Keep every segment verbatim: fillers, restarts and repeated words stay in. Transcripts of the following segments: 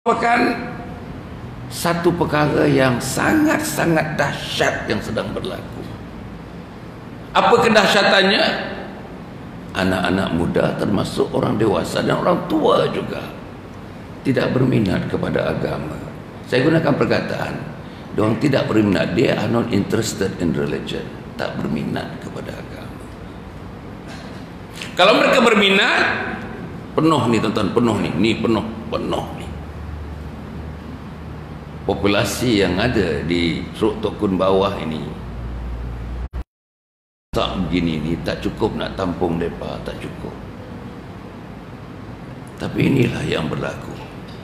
merupakan satu perkara yang sangat-sangat dahsyat yang sedang berlaku. Apa kedahsyatannya? Anak-anak muda termasuk orang dewasa dan orang tua juga tidak berminat kepada agama. Saya gunakan perkataan, diorang tidak berminat, they are not interested in religion, tak berminat kepada agama. Kalau mereka berminat, penuh nih tuan-tuan, penuh nih, nih penuh, penuh nih. Populasi yang ada di Seruk Tokun bawah ini tak begini ni, tak cukup nak tampung mereka, tak cukup. Tapi inilah yang berlaku.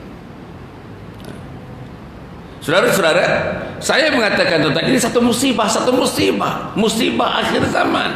Saudara-saudara, saya mengatakan tentang ini satu musibah, satu musibah, musibah akhir zaman.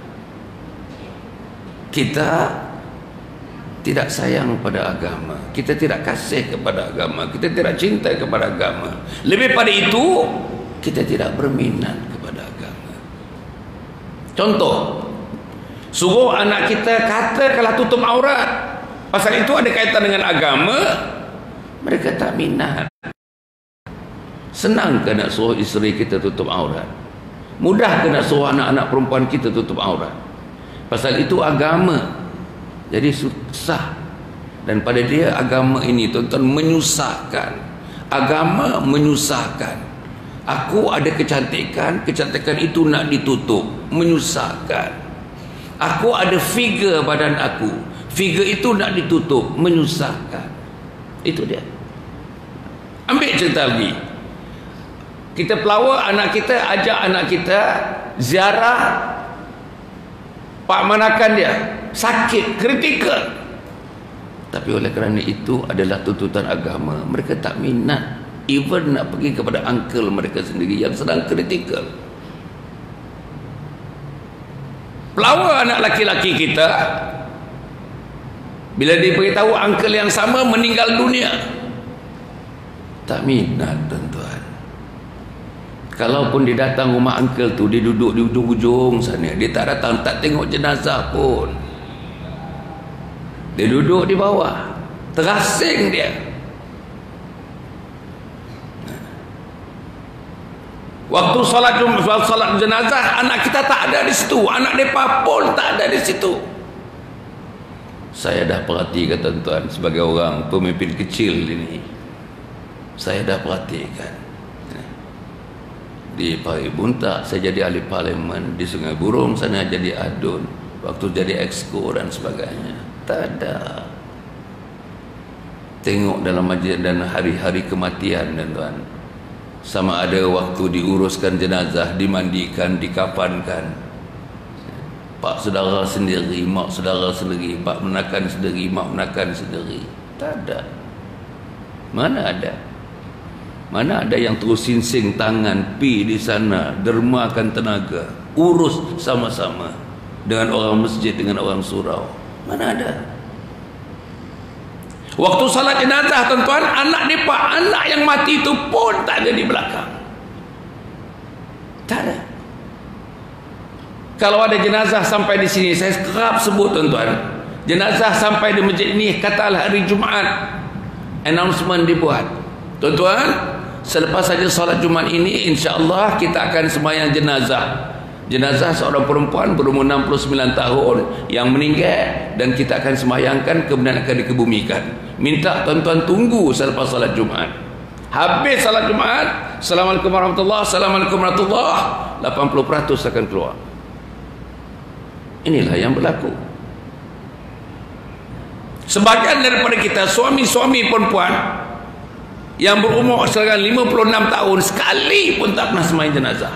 Kita tidak sayang pada agama, kita tidak kasih kepada agama, kita tidak cinta kepada agama. Lebih pada itu, kita tidak berminat kepada agama. Contoh, suruh anak kita katakanlah tutup aurat, pasal itu ada kaitan dengan agama, mereka tak minat. Senang ke nak suruh isteri kita tutup aurat? Mudah ke nak suruh anak-anak perempuan kita tutup aurat? Pasal itu agama. Jadi susah. Dan pada dia agama ini tuan-tuan menyusahkan. Agama menyusahkan. Aku ada kecantikan, kecantikan itu nak ditutup, menyusahkan. Aku ada figure badan aku, figure itu nak ditutup, menyusahkan. Itu dia. Ambil cerita lagi. Kita pelawak anak kita, ajak anak kita ziarah pak manakan dia, sakit, kritikal. Tapi oleh kerana itu adalah tuntutan agama, mereka tak minat even nak pergi kepada uncle mereka sendiri yang sedang kritikal. Pelawak anak laki-laki kita, bila diberitahu uncle yang sama meninggal dunia, tak minat tuan-tuan. Kalaupun dia datang rumah uncle tu, dia duduk di ujung-ujung sana, dia tak datang, tak tengok jenazah pun. Dia duduk di bawah, terasing dia. Waktu salat Jumaat, salat jenazah, anak kita tak ada di situ, anak mereka pun tak ada di situ. Saya dah perhatikan tuan-tuan, sebagai orang pemimpin kecil ini, saya dah perhatikan. Di Pari Buntak saya jadi ahli parlimen, di Sungai Burung sana jadi adun, waktu jadi exco dan sebagainya. Tak ada. Tengok dalam majlis dan hari-hari kematian tuan-tuan, sama ada waktu diuruskan jenazah, dimandikan, dikafankan, pak saudara sendiri, mak saudara sendiri, pak menakan sendiri, mak menakan sendiri. Tak ada. Mana ada? Mana ada yang terus sinsing tangan, pi di sana, dermakan tenaga, urus sama-sama dengan orang masjid, dengan orang surau. Mana ada? Waktu salat jenazah tuan-tuan, anak mereka, anak yang mati itu pun tak ada di belakang. Tak ada. Kalau ada jenazah sampai di sini, saya kerap sebut tuan-tuan, jenazah sampai di masjid ini, katalah hari Jumaat, announcement dibuat, tuan-tuan, selepas saja solat Jumaat ini, insya-Allah kita akan sembahyang jenazah. Jenazah seorang perempuan berumur enam puluh sembilan tahun yang meninggal, dan kita akan sembahyangkan, kemudian akan dikebumikan. Minta tuan-tuan tunggu selepas solat Jumaat. Habis solat Jumaat, Assalamualaikum warahmatullahi wabarakatuh, Assalamualaikum warahmatullahi wabarakatuh, lapan puluh peratus akan keluar. Inilah yang berlaku. Sebagian daripada kita, suami-suami perempuan yang berumur sekarang lima puluh enam tahun, sekali pun tak pernah sembahyang jenazah.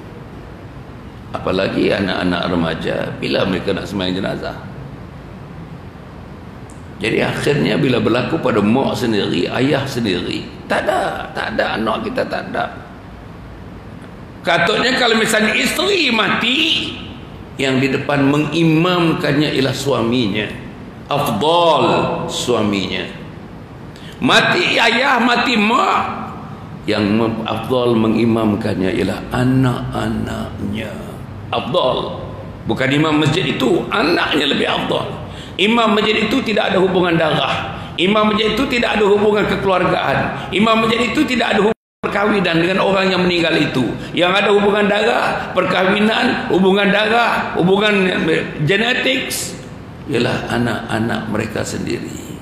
Apalagi anak-anak remaja, bila mereka nak sembahyang jenazah? Jadi akhirnya bila berlaku pada mak sendiri, ayah sendiri, tak ada, tak ada, anak kita tak ada. Katanya kalau misalnya isteri mati, yang di depan mengimamkannya ialah suaminya, afdal suaminya. Mati ayah, mati mak, yang afdal mengimamkannya ialah anak-anaknya. Afdal. Bukan imam masjid itu, anaknya lebih afdal. Imam masjid itu tidak ada hubungan darah. Imam masjid itu tidak ada hubungan kekeluargaan. Imam masjid itu tidak ada hubungan perkahwinan dengan orang yang meninggal itu. Yang ada hubungan darah, perkahwinan, hubungan darah, hubungan genetik ialah anak-anak mereka sendiri.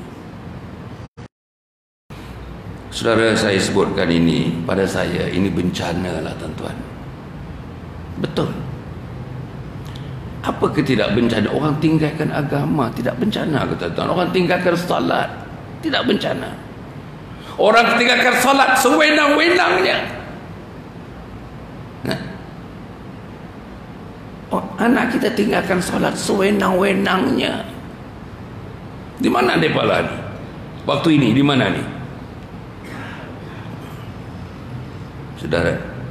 Saudara, saya sebutkan ini pada saya, ini bencana lah tuan-tuan. Betul. Apa ke tidak bencana? Orang tinggalkan agama tidak bencana ke tuan-tuan? Orang tinggalkan salat tidak bencana. Orang tinggalkan salat sewenang-wenangnya. Nah. Oh, anak kita tinggalkan salat sewenang-wenangnya. Di mana mereka lah ni? Waktu ini di mana ni? Saudara,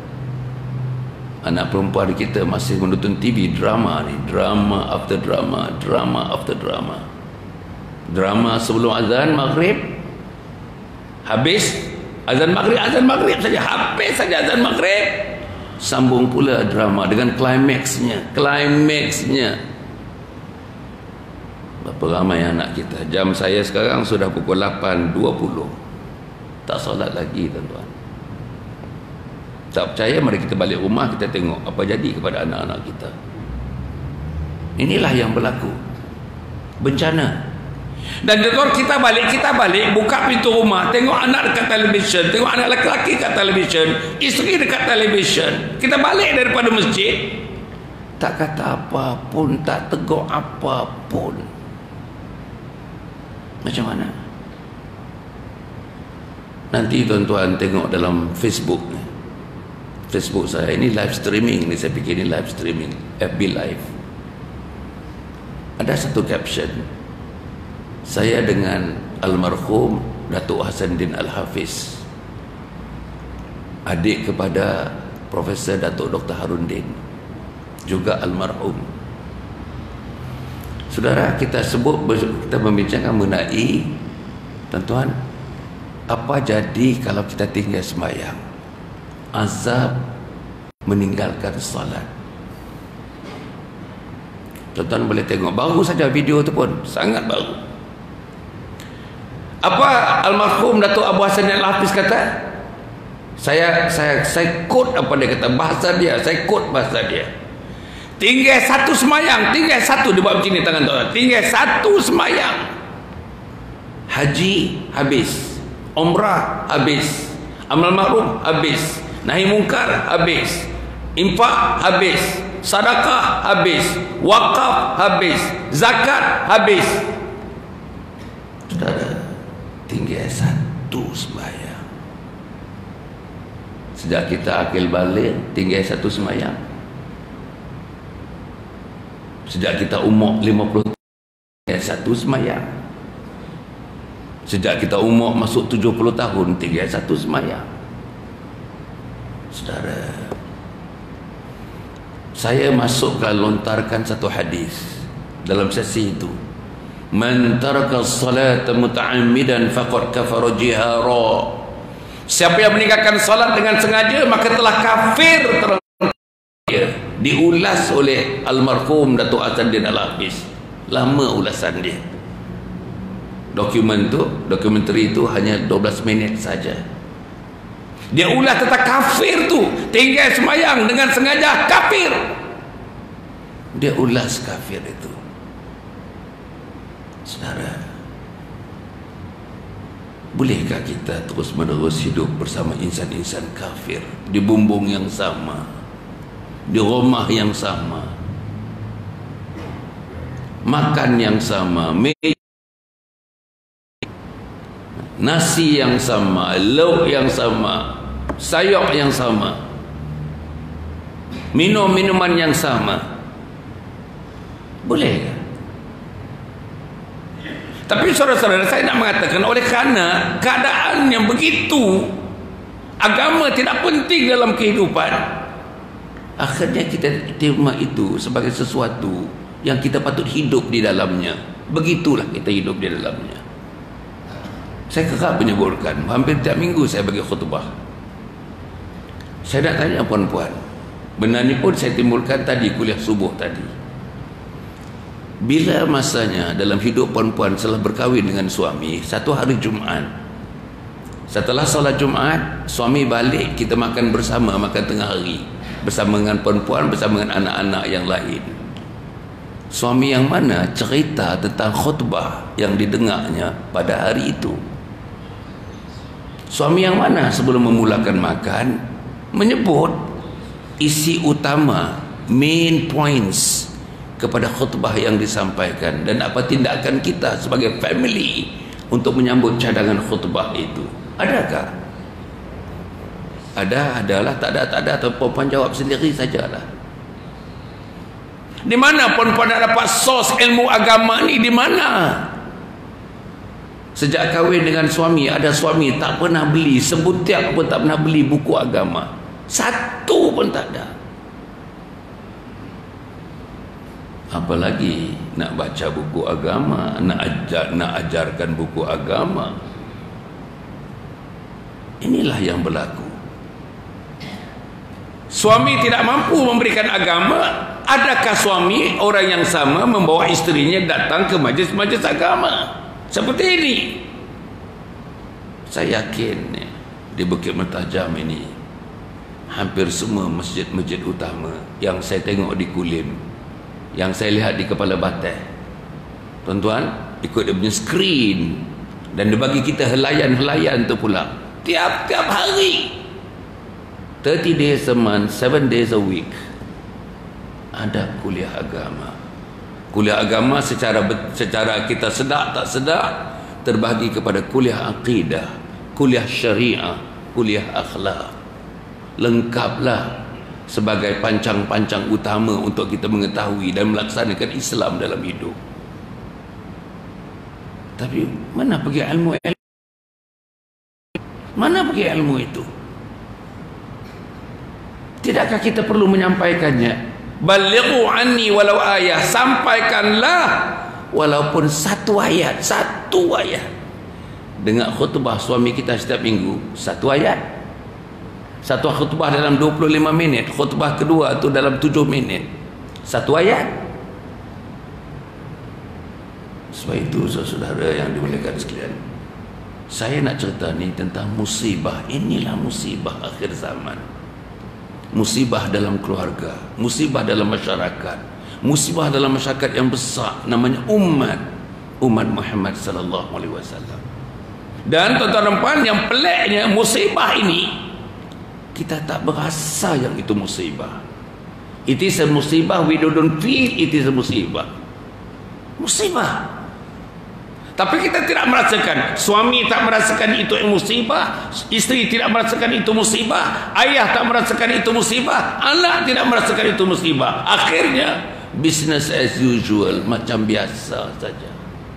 anak perempuan kita masih menonton T V drama ni, drama after drama, drama after drama. Drama sebelum azan maghrib, habis azan maghrib, azan maghrib saja, habis saja azan maghrib, sambung pula drama dengan klimaksnya, klimaksnya. Berapa ramai anak kita. Jam saya sekarang sudah pukul lapan dua puluh, tak solat lagi tuan-tuan. Tak percaya, mari kita balik rumah, kita tengok apa jadi kepada anak-anak kita. Inilah yang berlaku, bencana. Dan kalau kita balik, kita balik, buka pintu rumah, tengok anak dekat televisyen, tengok anak lelaki dekat televisyen, isteri dekat televisyen. Kita balik daripada masjid, tak kata apa pun, tak tegur apa pun. Macam mana? Nanti tuan-tuan tengok dalam Facebook ni, Facebook saya ini live streaming ni, saya fikir ini live streaming, F B Live. Ada satu caption, saya dengan almarhum Datuk Hasanuddin Al-Hafiz, adik kepada Profesor Datuk Doktor Harundin, juga almarhum. Saudara, kita sebut, kita membincangkan mengenai, tuan-tuan, apa jadi kalau kita tinggal sembahyang, azab meninggalkan salat. Tuan-tuan boleh tengok, baru saja video tu pun, sangat baru. Apa almarhum Datuk Abu Hasan Al-Hafiz kata? Saya saya saya quote apa dia kata, bahasa dia, saya quote bahasa dia. Tinggal satu semayang, tinggal satu, dia buat macam ni tangan tuan. Tinggal satu semayang, haji habis, umrah habis, amal ma'ruf habis, nahi mungkar habis, infak habis, sedekah habis, wakaf habis, zakat habis. Saudara, tinggal satu sembahyang. Sejak kita akil balik, tinggal satu sembahyang. Sejak kita umur lima puluh tahun, tinggal satu sembahyang. Sejak kita umur masuk tujuh puluh tahun, tinggal satu sembahyang. Saudara, saya masukkan, lontarkan satu hadis dalam sesi itu. Man taraka as-salata muta'ammidan faqad kafara jihara. Siapa yang meninggalkan salat dengan sengaja, maka telah kafir terang. Diulas oleh almarhum Datuk Hasanuddin Al-Hafiz. Lama ulasan dia. Dokumen tu, dokumentari itu hanya dua belas minit saja. Dia ulas tentang kafir tu, tinggal semayang dengan sengaja, kafir. Dia ulas kafir itu. Saudara, bolehkah kita terus menerus hidup bersama insan-insan kafir di bumbung yang sama, di rumah yang sama, makan yang sama, nasi yang sama, lauk yang sama, sayur yang sama, minum minuman yang sama? Boleh? Tapi saudara-saudara, saya nak mengatakan, oleh kerana keadaan yang begitu, agama tidak penting dalam kehidupan, akhirnya kita terima itu sebagai sesuatu yang kita patut hidup di dalamnya. Begitulah kita hidup di dalamnya. Saya kerap menyebutkan, hampir tiap minggu saya bagi khutbah. Saya nak tanya puan-puan, benar ni pun saya timbulkan tadi kuliah subuh tadi. Bila masanya dalam hidup perempuan setelah berkahwin dengan suami, satu hari Jumaat, setelah solat Jumaat, suami balik, kita makan bersama, makan tengah hari bersama dengan perempuan, bersama dengan anak-anak yang lain. Suami yang mana cerita tentang khutbah yang didengarnya pada hari itu? Suami yang mana sebelum memulakan makan menyebut isi utama, main points kepada khutbah yang disampaikan, dan apa tindakan kita sebagai family untuk menyambut cadangan khutbah itu? Adakah? Ada, adalah, tak ada, tak ada, atau perempuan jawab sendiri sajalah. Di mana perempuan nak dapat sos ilmu agama ni? Di mana? Sejak kahwin dengan suami, ada suami tak pernah beli sebutiak pun, tak pernah beli buku agama, satu pun tak ada. Apalagi nak baca buku agama, nak ajar, nak ajarkan buku agama. Inilah yang berlaku. Suami tidak mampu memberikan agama. Adakah suami orang yang sama membawa isterinya datang ke majlis-majlis agama seperti ini? Saya yakin di Bukit Mertajam ini hampir semua masjid-masjid utama yang saya tengok di Kulim, yang saya lihat di Kepala Batai, tuan-tuan, ikut dia punya skrin, dan dia bagi kita helayan-helayan tu pula tiap-tiap hari, thirty days a month, seven days a week, ada kuliah agama. Kuliah agama secara secara kita sedar tak sedar terbahagi kepada kuliah akidah, kuliah syariah, kuliah akhlak. Lengkaplah sebagai pancang-pancang utama untuk kita mengetahui dan melaksanakan Islam dalam hidup. Tapi mana pergi ilmu? Mana pergi ilmu itu? Tidakkah kita perlu menyampaikannya? Balighu anni walau ayah, sampaikanlah walaupun satu ayat, satu ayat. Dengar khutbah suami kita setiap minggu, satu ayat. Satu khutbah dalam dua puluh lima minit, khutbah kedua tu dalam tujuh minit, satu ayat. Sebab itu saudara yang dimuliakan sekalian, saya nak cerita ni tentang musibah. Inilah musibah akhir zaman. Musibah dalam keluarga, musibah dalam masyarakat, musibah dalam masyarakat yang besar namanya umat umat Muhammad sallallahu alaihi wasallam. Dan tuan-tuan dan puan, yang peliknya musibah ini kita tak berasa yang itu musibah. It is a musibah, we don't feel it is a musibah. Musibah. Tapi kita tidak merasakan. Suami tak merasakan itu musibah, isteri tidak merasakan itu musibah, ayah tak merasakan itu musibah, anak tidak merasakan itu musibah. Akhirnya business as usual, macam biasa saja.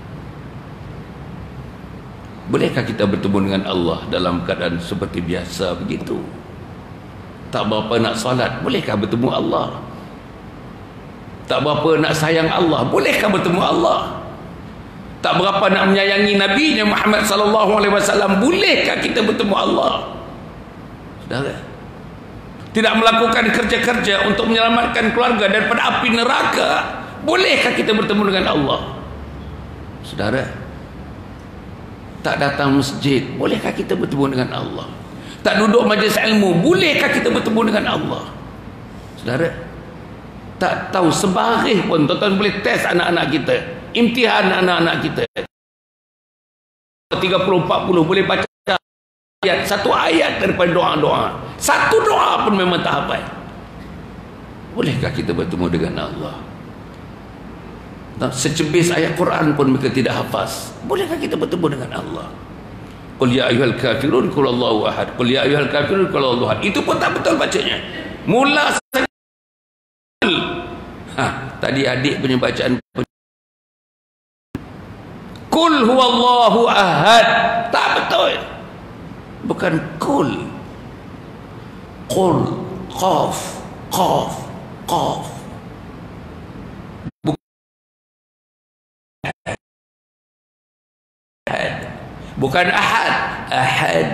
Bolehkah kita bertemu dengan Allah dalam keadaan seperti biasa begitu? Tak berapa nak salat, bolehkah bertemu Allah? Tak berapa nak sayang Allah, bolehkah bertemu Allah? Tak berapa nak menyayangi Nabi Muhammad sallallahu alaihi wasallam, bolehkah kita bertemu Allah? Saudara, tidak melakukan kerja-kerja untuk menyelamatkan keluarga daripada api neraka, bolehkah kita bertemu dengan Allah? Saudara, tak datang masjid, bolehkah kita bertemu dengan Allah? Tak duduk majlis ilmu, bolehkah kita bertemu dengan Allah? Saudara, tak tahu sebarih pun, tuan-tuan boleh test anak-anak kita, imtihan anak-anak kita, tiga puluh empat puluh boleh baca ayat, satu ayat daripada doa-doa, satu doa pun memang tak hafal. Bolehkah kita bertemu dengan Allah? Secebis ayat Quran pun mereka tidak hafaz, bolehkah kita bertemu dengan Allah? Qul ya ayyuhal kafirun qul Allahu ahad, qul ya ayyuhal kafirun qul Allahu ahad, itu pun tak betul bacanya. Mula ha, tadi adik punya bacaan Qul huwallahu ahad, tak betul. Bukan qul. Qul, qaf, qaf, qaf. Bukan ahad, ahad.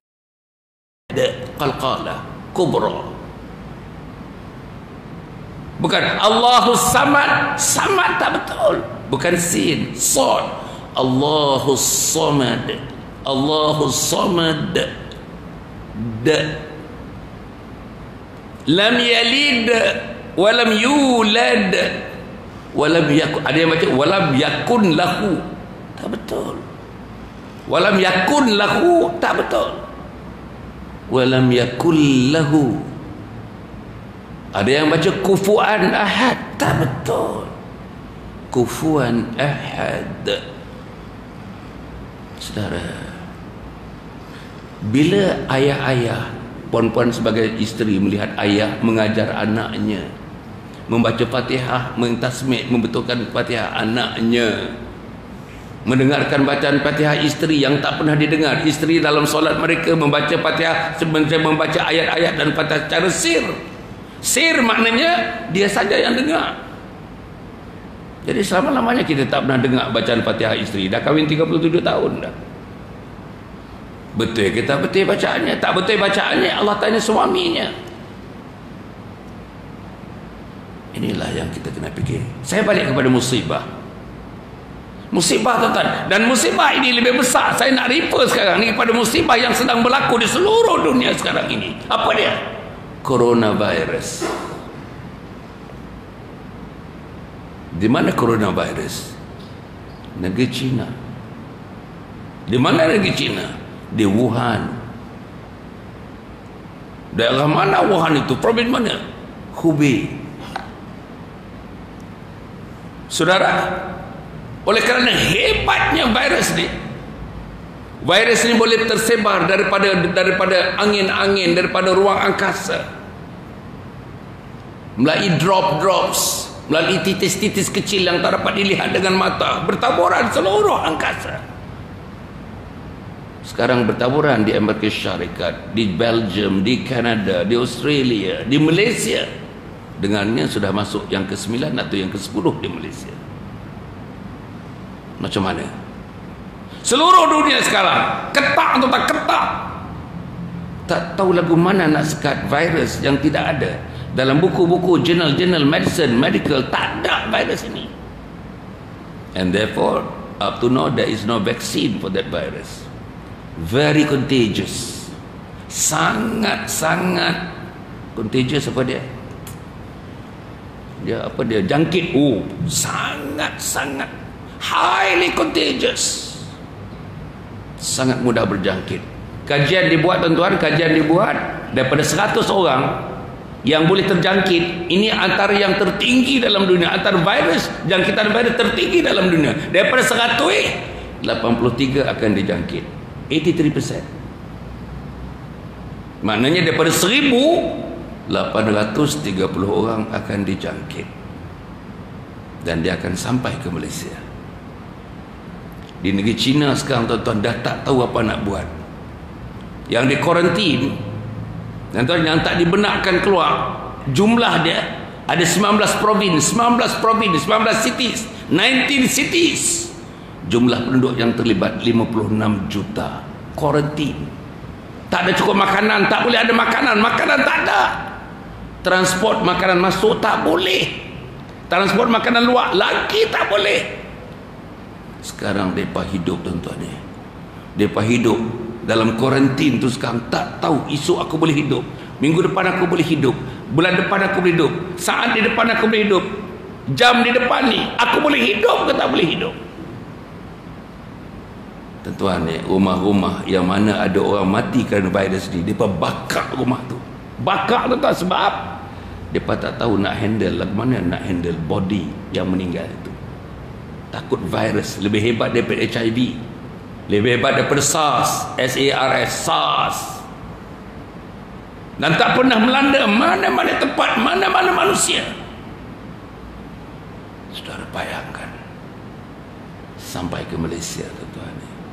Qalqalah kubra. Bukan Allahus Samad. Samad tak betul. Bukan sin, sod. Allahus Samad. Allahus Samad. Da. Lam yalid walam yulad walam yakun. Ada yang baca walam yakun lahu. Tak betul. Walam yakun lahu. Tak betul. Walam yakul lahu. Ada yang baca kufuan ahad. Tak betul. Kufuan ahad. Saudara, bila ayah-ayah, puan-puan sebagai isteri melihat ayah mengajar anaknya membaca Fatihah, mentasmid, membetulkan Fatihah anaknya, mendengarkan bacaan Fatihah isteri yang tak pernah didengar, isteri dalam solat mereka membaca Fatihah, sebenarnya membaca ayat-ayat dan Fatihah secara sir. Sir maknanya dia saja yang dengar. Jadi selama-lamanya kita tak pernah dengar bacaan Fatihah isteri. Dah kahwin tiga puluh tujuh tahun dah. Betul kita betul bacaannya, tak betul bacaannya Allah tanya suaminya. Inilah yang kita kena fikir. Saya balik kepada musibah. Musibah tuan-tuan, dan musibah ini lebih besar. Saya nak refer sekarang ni kepada musibah yang sedang berlaku di seluruh dunia sekarang ini. Apa dia? Coronavirus. Di mana coronavirus? Negeri China. Di mana negeri China? Di Wuhan. Daerah mana Wuhan itu? Provinsi mana? Hubei. Saudara, oleh kerana hebatnya virus ni, virus ni boleh tersebar daripada daripada angin-angin, daripada ruang angkasa, melalui drop-drops, melalui titis-titis kecil yang tak dapat dilihat dengan mata, bertaburan seluruh angkasa. Sekarang bertaburan di Amerika Syarikat, di Belgium, di Kanada, di Australia, di Malaysia. Dengannya sudah masuk yang ke sembilan atau yang ke sepuluh di Malaysia. Macam mana? Seluruh dunia sekarang ketak atau tak ketak. Tak tahu lagu mana nak sekat virus yang tidak ada. Dalam buku-buku jurnal-jurnal medicine, medical, tak ada virus ini. And therefore, up to now there is no vaccine for that virus. Very contagious. Sangat-sangat contagious. Apa dia? Dia apa dia? Jangkit. Oh, sangat-sangat highly contagious. Sangat mudah berjangkit. Kajian dibuat tuan-tuan, kajian dibuat daripada seratus orang yang boleh terjangkit. Ini antara yang tertinggi dalam dunia, antara virus, jangkitan virus tertinggi dalam dunia. Daripada seratus, lapan puluh tiga akan dijangkit. eighty-three percent. Maknanya daripada seribu, lapan ratus tiga puluh orang akan dijangkit. Dan dia akan sampai ke Malaysia. Di negeri China sekarang tuan-tuan dah tak tahu apa nak buat. Yang di kuarantin, tuan-tuan, yang tak dibenarkan keluar, jumlah dia ada sembilan belas provinsi, sembilan belas provinsi, sembilan belas cities, sembilan belas cities. Jumlah penduduk yang terlibat lima puluh enam juta. Kuarantin. Tak ada cukup makanan, tak boleh ada makanan, makanan tak ada. Transport makanan masuk tak boleh. Transport makanan luar lagi tak boleh. Sekarang mereka hidup tuan-tuan ni. Mereka hidup dalam kuarantin tu sekarang, tak tahu esok aku boleh hidup, minggu depan aku boleh hidup, bulan depan aku boleh hidup, saat di depan aku boleh hidup, jam di depan ni aku boleh hidup ke tak boleh hidup. Tuan-tuan ni, rumah-rumah yang mana ada orang mati kerana virus ni, mereka bakar rumah tu. Bakar tuan-tuan sebab mereka tak tahu nak handle, lagu mana nak handle body yang meninggal itu. Takut virus lebih hebat daripada H I V, lebih hebat daripada SARS, S A R S, SARS, dan tak pernah melanda mana-mana tempat, mana-mana manusia. Saudara bayangkan sampai ke Malaysia tuan-tuan,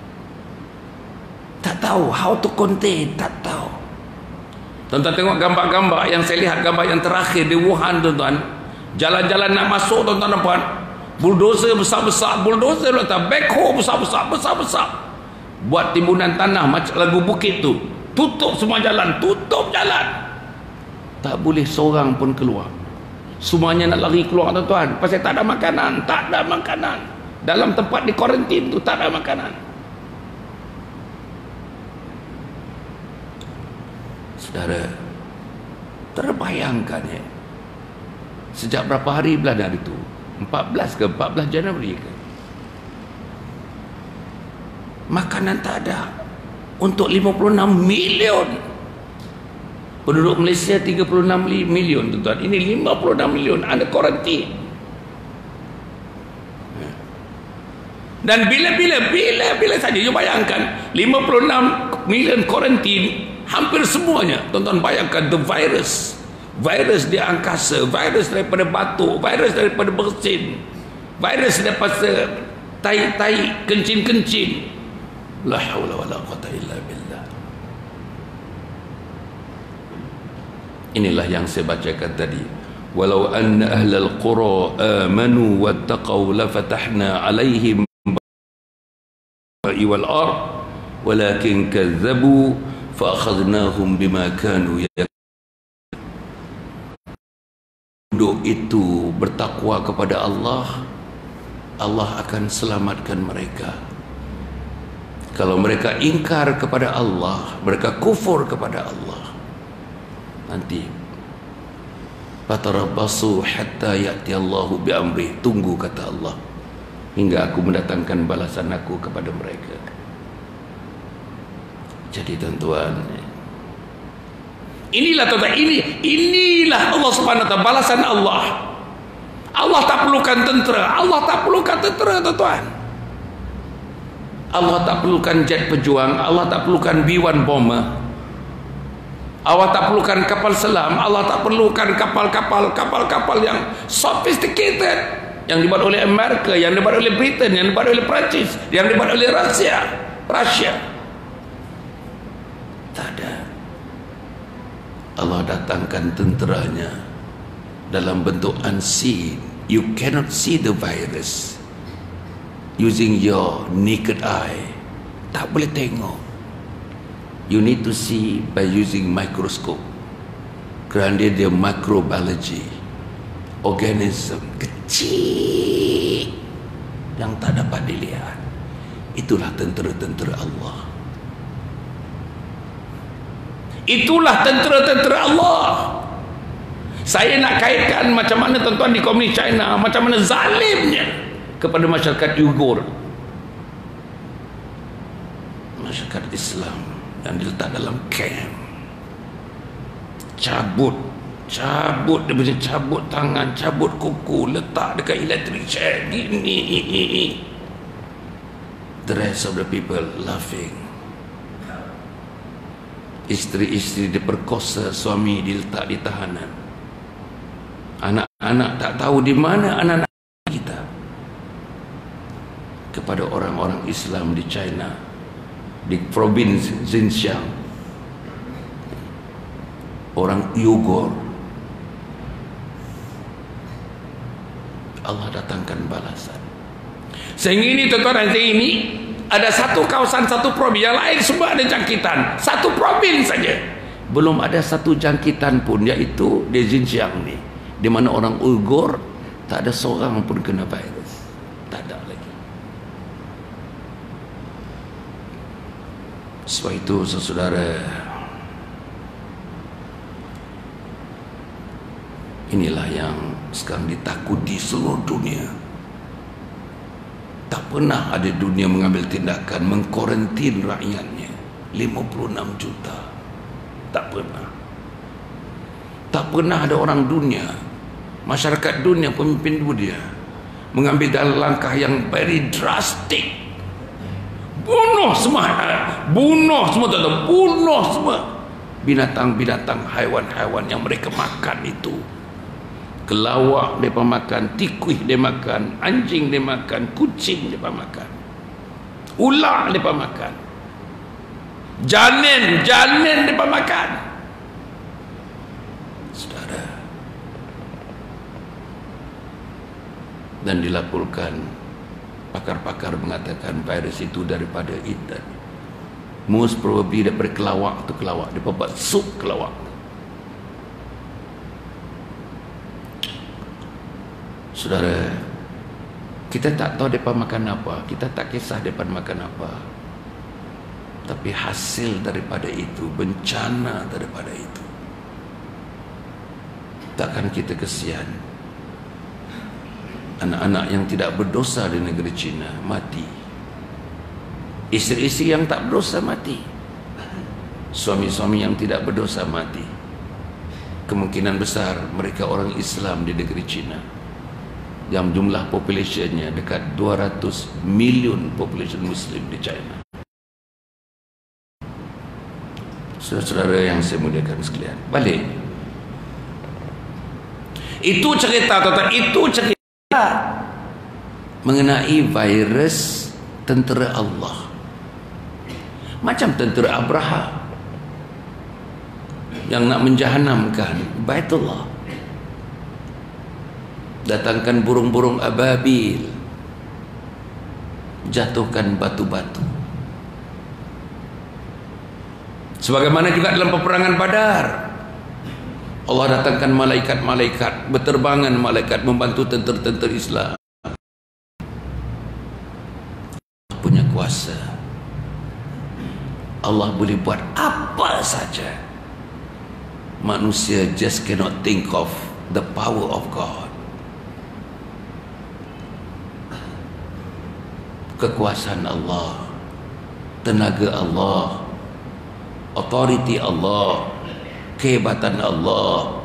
tak tahu how to contain, tak tahu. Tuan-tuan tengok gambar-gambar yang saya lihat, gambar yang terakhir di Wuhan tuan-tuan, jalan-jalan nak masuk tuan-tuan nampak, bulldozer besar-besar, bulldozer letak backhoe besar-besar, besar-besar, buat timbunan tanah macam lagu bukit tu, tutup semua jalan, tutup jalan, tak boleh seorang pun keluar. Semuanya nak lari keluar tuan-tuan, pasal tak ada makanan, tak ada makanan. Dalam tempat di kuarantin tu tak ada makanan. Saudara, terbayangkan ya, sejak berapa hari bulan hari itu? empat belas ke empat belas Januari ke? Makanan tak ada untuk lima puluh enam milion penduduk Malaysia. Tiga puluh enam milion tuan-tuan, ini lima puluh enam milion ada kuarantin. Dan bila-bila bila-bila saja you bayangkan lima puluh enam milion kuarantin, hampir semuanya tuan-tuan bayangkan the virus, virus di angkasa, virus daripada batuk, virus daripada bersin, virus daripada tai-tai, kencing-kencing. La haula wala quwwata illa billah. Inilah yang saya bacakan tadi. Walau anna ahlal qura amanu wattaqau lafatahna alaihim wal ard walakin kazzabu fa akhadnahum bima kanu yaksibun. Penduduk itu bertakwa kepada Allah, Allah akan selamatkan mereka. Kalau mereka ingkar kepada Allah, mereka kufur kepada Allah, nanti fatarabbasu hatta ya'ti Allahu bi amri, tunggu kata Allah hingga aku mendatangkan balasan aku kepada mereka. Jadi tuan-tuan, inilah tuan-tuan, ini inilah Allah Subhanahu wa taala, balasan Allah. Allah tak perlukan tentera, Allah tak perlukan tentera tuan-tuan. Allah tak perlukan jet pejuang, Allah tak perlukan B satu bomber, Allah tak perlukan kapal selam, Allah tak perlukan kapal-kapal kapal-kapal yang sophisticated yang dibuat oleh Amerika, yang dibuat oleh Britain, yang dibuat oleh Perancis, yang dibuat oleh Rusia, Rusia. Tak ada. Allah datangkan tenteranya dalam bentuk unseen. You cannot see the virus using your naked eye. Tak boleh tengok. You need to see by using microscope. Kerana dia, dia microbiology, organism kecil yang tak dapat dilihat. Itulah tentera-tentera Allah. Itulah tentera-tentera Allah. Saya nak kaitkan macam mana tuan-tuan di komunis China, macam mana zalimnya kepada masyarakat Uyghur, masyarakat Islam yang diletak dalam kamp. Cabut cabut dia punya, cabut tangan, cabut kuku, letak dekat electric chair gini. The rest of the people laughing. Isteri-isteri diperkosa, suami diletak di tahanan. Anak-anak tak tahu di mana anak-anak kita. Kepada orang-orang Islam di China, di provinsi Xinjiang, orang Uyghur, Allah datangkan balasan. Sehingga ini tuan-tuan, hari ini ada satu kawasan, satu provinsi, yang lain semua ada jangkitan. Satu provinsi saja belum ada satu jangkitan pun, iaitu di Xinjiang ni, di mana orang Uyghur tak ada seorang pun kena virus. Tak ada lagi. Sebab itu saudara, inilah yang sekarang ditakuti seluruh dunia. Tak pernah ada dunia mengambil tindakan mengkarantin rakyatnya lima puluh enam juta. Tak pernah. Tak pernah ada orang dunia, masyarakat dunia, pemimpin dunia mengambil dalam langkah yang very drastic. Bunuh semua, bunuh semua, bunuh semua binatang-binatang, haiwan-haiwan yang mereka makan itu. Kelawak mereka makan, tikus dia makan, anjing dia makan, kucing dia makan, ular dia makan, janin, janin dia makan. Saudara, dan dilaporkan pakar-pakar mengatakan virus itu daripada ikan. Most probably daripada kelawak tu, kelawak dia buat sup kelawak. Saudara, kita tak tahu mereka makan apa, kita tak kisah mereka makan apa, tapi hasil daripada itu, bencana daripada itu, takkan kita kesian anak-anak yang tidak berdosa di negeri China mati, isteri-isteri yang tak berdosa mati, suami-suami yang tidak berdosa mati. Kemungkinan besar mereka orang Islam di negeri China yang jumlah populationnya dekat dua ratus million population Muslim di China. Saudara-saudara yang saya muliakan sekalian, balik. Itu cerita, tuan-tuan, itu cerita mengenai virus tentera Allah. Macam tentera Abraha yang nak menjahanamkan Baitullah, datangkan burung-burung ababil, jatuhkan batu-batu. Sebagaimana juga dalam peperangan Badar, Allah datangkan malaikat-malaikat, berterbangan malaikat membantu tentera-tentera Islam. Allah punya kuasa, Allah boleh buat apa saja. Manusia just cannot think of the power of God. Kekuasaan Allah, tenaga Allah, authority Allah, kehebatan Allah.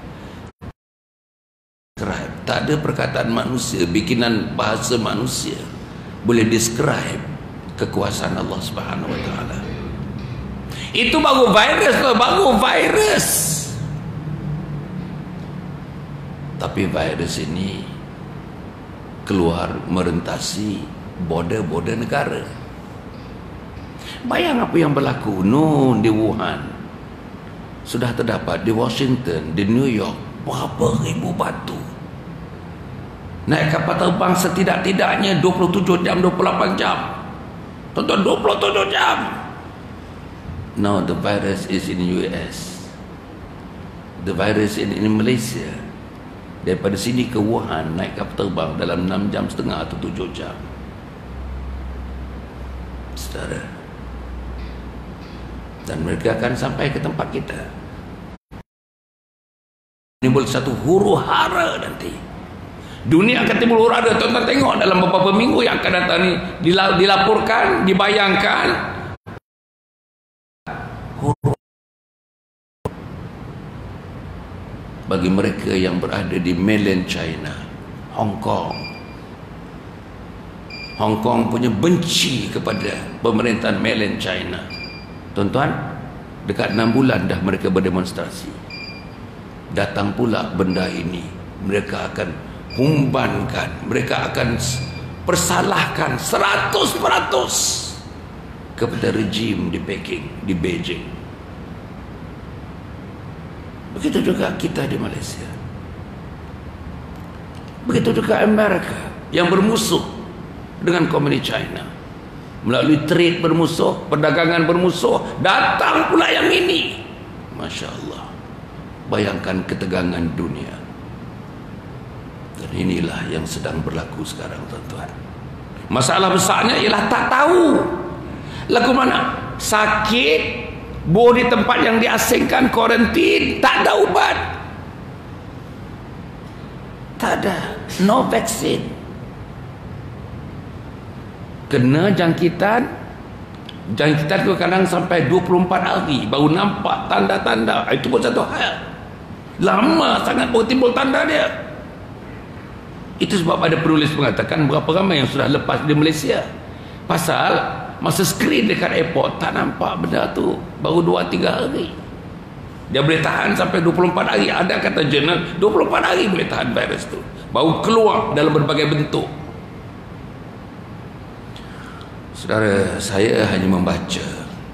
Tak ada perkataan manusia, bikinan bahasa manusia boleh describe kekuasaan Allah Subhanahu wa taala. Itu baru virus loh, baru virus. Tapi virus ini keluar merentasi border-border negara. Bayang apa yang berlaku no, di Wuhan. Sudah terdapat di Washington, di New York, berapa ribu batu. Naik kapal terbang setidak-tidaknya dua puluh tujuh jam, dua puluh lapan jam. Tonton dua puluh tujuh jam. Now the virus is in U S. The virus in, in Malaysia. Daripada sini ke Wuhan naik kapal terbang dalam enam jam setengah atau tujuh jam. Saudara, dan mereka akan sampai ke tempat kita. Timbul satu huru hara nanti. Dunia akan timbul huru hara. Tuan-tuan tengok dalam beberapa minggu yang akan datang ni, dilaporkan, dibayangkan huru bagi mereka yang berada di mainland China, Hong Kong. Hong Kong punya benci kepada pemerintahan mainland China. Tuan-tuan, dekat enam bulan dah mereka berdemonstrasi. Datang pula benda ini, mereka akan humbankan, mereka akan persalahkan seratus peratus kepada rejim di Peking, di Beijing. Begitu juga kita di Malaysia. Begitu juga Amerika yang bermusuh dengan komunis China. Melalui trade bermusuh, perdagangan bermusuh, datang pula yang ini. Masya Allah. Bayangkan ketegangan dunia. Dan inilah yang sedang berlaku sekarang, tuan-tuan. Masalah besarnya ialah tak tahu lagu mana. Sakit, boh di tempat yang diasingkan, kuarantin, tak ada ubat, tak ada, no vaksin. Kena jangkitan, jangkitan tu kadang sampai dua puluh empat hari baru nampak tanda-tanda. Itu pun satu hal, lama sangat baru timbul tanda dia. Itu sebab ada penulis mengatakan berapa ramai yang sudah lepas di Malaysia, pasal masa skrin dekat airport tak nampak benda tu, baru dua tiga hari. Dia boleh tahan sampai dua puluh empat hari. Ada kata jurnal dua puluh empat hari boleh tahan virus tu, baru keluar dalam berbagai bentuk. Saudara, saya hanya membaca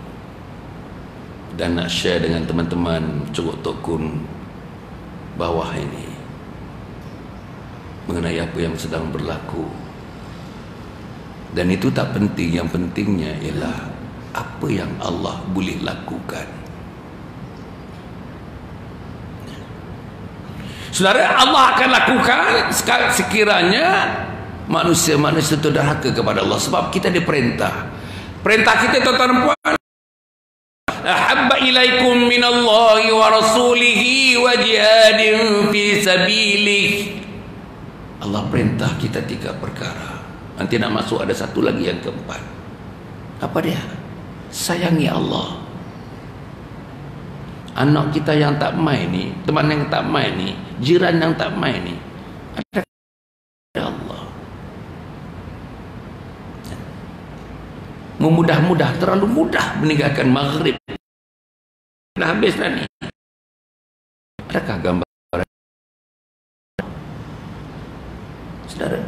dan nak share dengan teman-teman Curug Tok Kun bawah ini mengenai apa yang sedang berlaku. Dan itu tak penting, yang pentingnya ialah apa yang Allah boleh lakukan. Saudara, Allah akan lakukan sekiranya manusia-manusia itu derhaka kepada Allah. Sebab kita diperintah. Perintah kita tuan-tuan dan puan, ahabba ilaikum minallahi wa rasulihi wa jihadin fi sabilih. Allah perintah kita tiga perkara. Nanti nak masuk ada satu lagi yang keempat. Apa dia? Sayangi Allah. Anak kita yang tak main ni, teman yang tak main ni, jiran yang tak main ni, ada Allah. Memudah-mudah, terlalu mudah meninggalkan maghrib. Dah habis dah ni. Adakah gambaran? Saudara,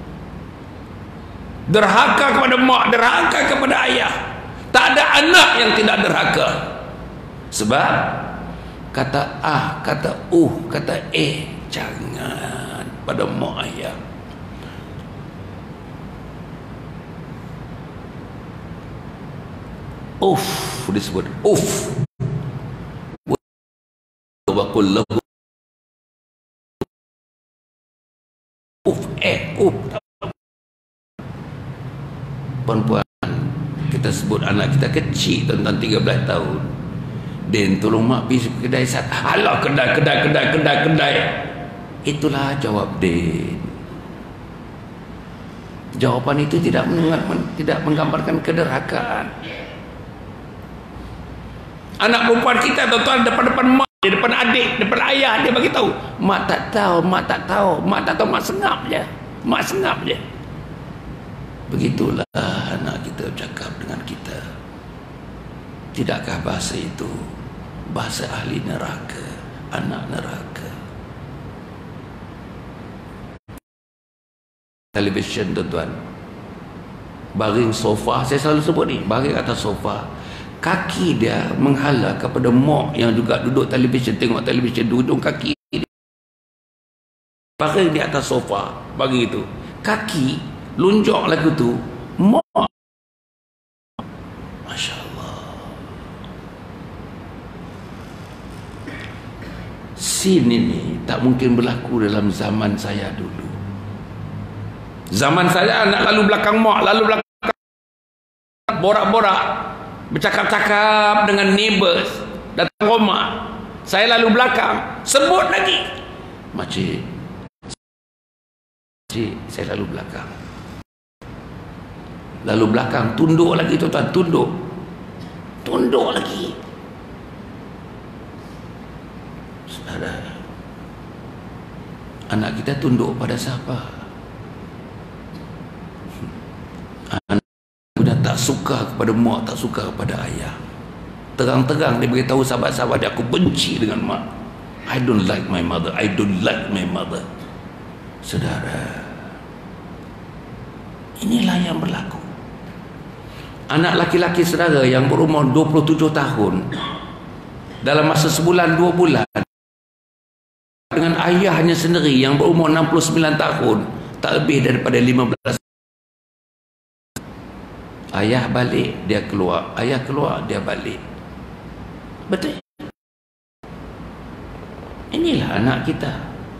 derhaka kepada mak, derhaka kepada ayah. Tak ada anak yang tidak derhaka. Sebab kata ah, kata uh, kata eh, jangan pada mak ayah. Uff, disebut uff. Wa qul lahu uff, eh, uff. Puan-puan, kita sebut anak kita kecil, tentang tiga belas tahun. Den, tolong mak pergi kedai sat. Alah, kedai, kedai, kedai, kedai, kedai. Itulah jawab Den. Jawapan itu tidak tidak menggambarkan kederhakaan. Anak perempuan kita, tuan-tuan, depan-depan mak, di depan adik, depan ayah, dia bagi tahu, mak tak tahu, mak tak tahu, mak tak tahu, mak sengap je. Mak sengap je. Begitulah anak kita bercakap dengan kita. Tidakkah bahasa itu bahasa ahli neraka, anak neraka? Televisyen, tuan-tuan, baring sofa, saya selalu sebut ni, baring atas sofa, kaki dia menghala kepada mak yang juga duduk televisyen, tengok televisyen, duduk kaki dia. Baring di atas sofa, baring itu, kaki lunjuk lagu tu, mak. Masya Allah. Scene ini tak mungkin berlaku dalam zaman saya dulu. Zaman saya nak lalu belakang mak, lalu belakang, borak-borak, bercakap-cakap dengan neighbors, datang rumah, saya lalu belakang, sebut lagi, makcik, makcik, saya lalu belakang, lalu belakang, tunduk lagi, tuan-tuan, tunduk, tunduk lagi. Saudara, anak kita tunduk pada siapa? Anak sudah tak suka kepada mak, tak suka kepada ayah. Terang-terang dia beritahu sahabat-sahabat dia, aku benci dengan mak. I don't like my mother, I don't like my mother. Saudara, inilah yang berlaku. Anak laki-laki saudara yang berumur dua puluh tujuh tahun, dalam masa sebulan dua bulan dengan ayahnya sendiri yang berumur enam puluh sembilan tahun, tak lebih daripada lima belas. Ayah balik, dia keluar. Ayah keluar, dia balik. Betul? Inilah anak kita.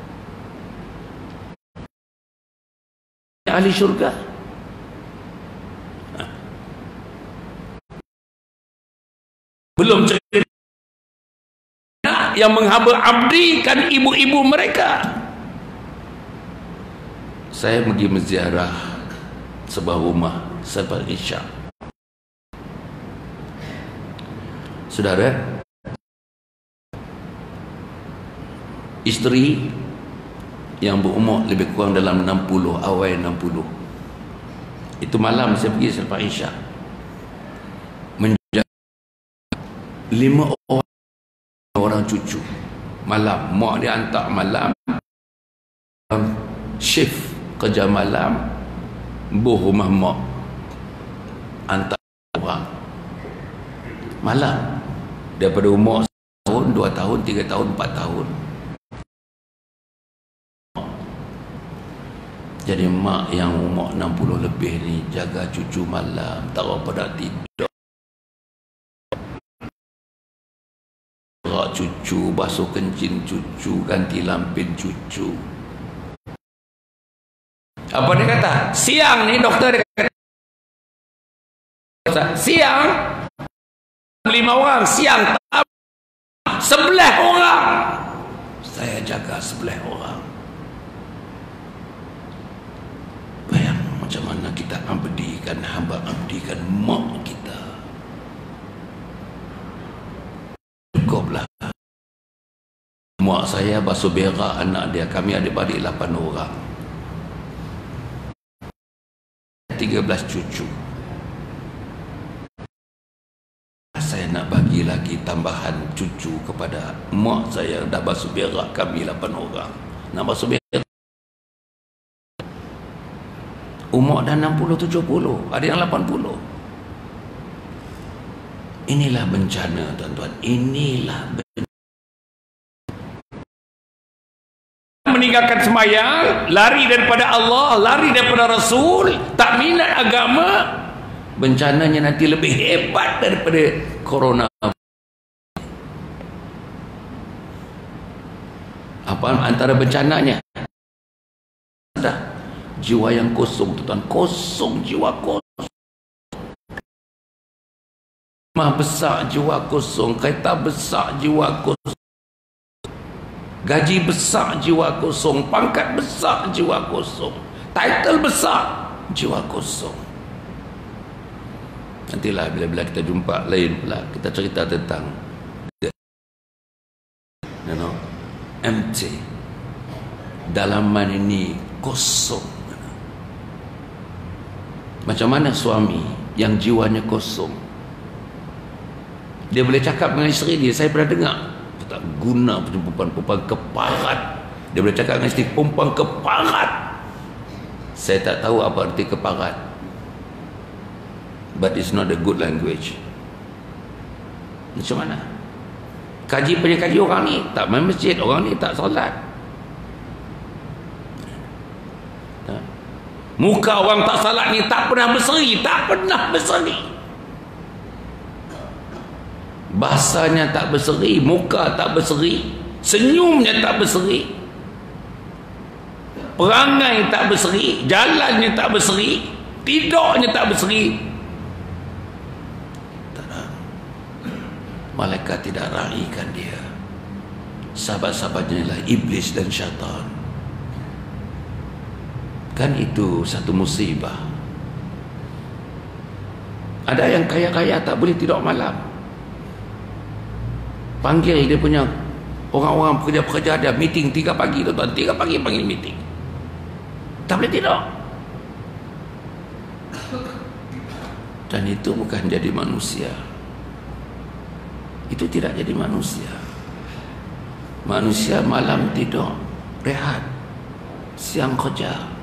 Ahli syurga. Belum cerita yang menghamba abdikan ibu-ibu mereka. Saya pergi menziarah sebuah rumah selepas Isyak. Saudara, isteri yang berumur lebih kurang dalam enam puluh, awal enam puluh, itu malam saya pergi selepas Isyak, menjaga lima orang, orang cucu. Malam, mak dia hantar malam, shift kerja malam, buh rumah mak, hantar orang malam, daripada umur tahun, dua tahun, tiga tahun, empat tahun. Jadi mak yang umur enam puluh lebih ni jaga cucu malam, tak apa dah tidur, cucu, basuh kencing cucu, ganti lampin cucu. Apa dia kata? Siang ni doktor dia kata, siang lima orang, siang sebelah orang. Saya jaga sebelah orang. Bayang macam mana kita abdikan, hamba abdikan mak kita. Cukuplah. Mak saya basuh berak anak dia, kami adik-beradik lapan orang, tiga belas cucu. Saya nak bagi lagi tambahan cucu kepada mak saya. Dah basuh berak kami lapan orang, nak basuh berak. Umur dah enam puluh tujuh puluh, ada yang lapan puluh. Inilah bencana tuan-tuan. Inilah bencana. Meninggalkan sembahyang, lari daripada Allah, lari daripada Rasul, tak minat agama. Bencananya nanti lebih hebat daripada corona. Apa antara bencananya? Dah jiwa yang kosong, tuan, kosong, jiwa kosong. Rumah besar, jiwa kosong. Kereta besar, jiwa kosong. Gaji besar, jiwa kosong. Pangkat besar, jiwa kosong. Title besar, jiwa kosong. Nantilah bila-bila kita jumpa lain pula, kita cerita tentang you know, empty. Dalaman ini kosong. Macam mana suami yang jiwanya kosong, dia boleh cakap dengan isteri dia, saya pernah dengar, tak guna perempuan-perempuan keparat. Dia boleh cakap dengan isteri, perempuan keparat. Saya tak tahu apa arti keparat, but it's not a good language. Macam mana? Kaji punya kaji orang ni tak main masjid, orang ni tak solat. Muka orang tak salat ni tak pernah berseri, tak pernah berseri. Bahasanya tak berseri, muka tak berseri, senyumnya tak berseri, perangai tak berseri, jalannya tak berseri, tidaknya tak berseri. Malaikat tidak raikan dia. Sahabat-sahabatnya ialah iblis dan syaitan. Kan itu satu musibah. Ada yang kaya-kaya tak boleh tidur malam. Panggil dia punya orang-orang pekerja-pekerja dia meeting tiga pagi, tuan-tuan, tiga pagi panggil meeting. Tak boleh tidur. Dan itu bukan jadi manusia. Itu tidak jadi manusia. Manusia malam tidur, rehat, siang kerja.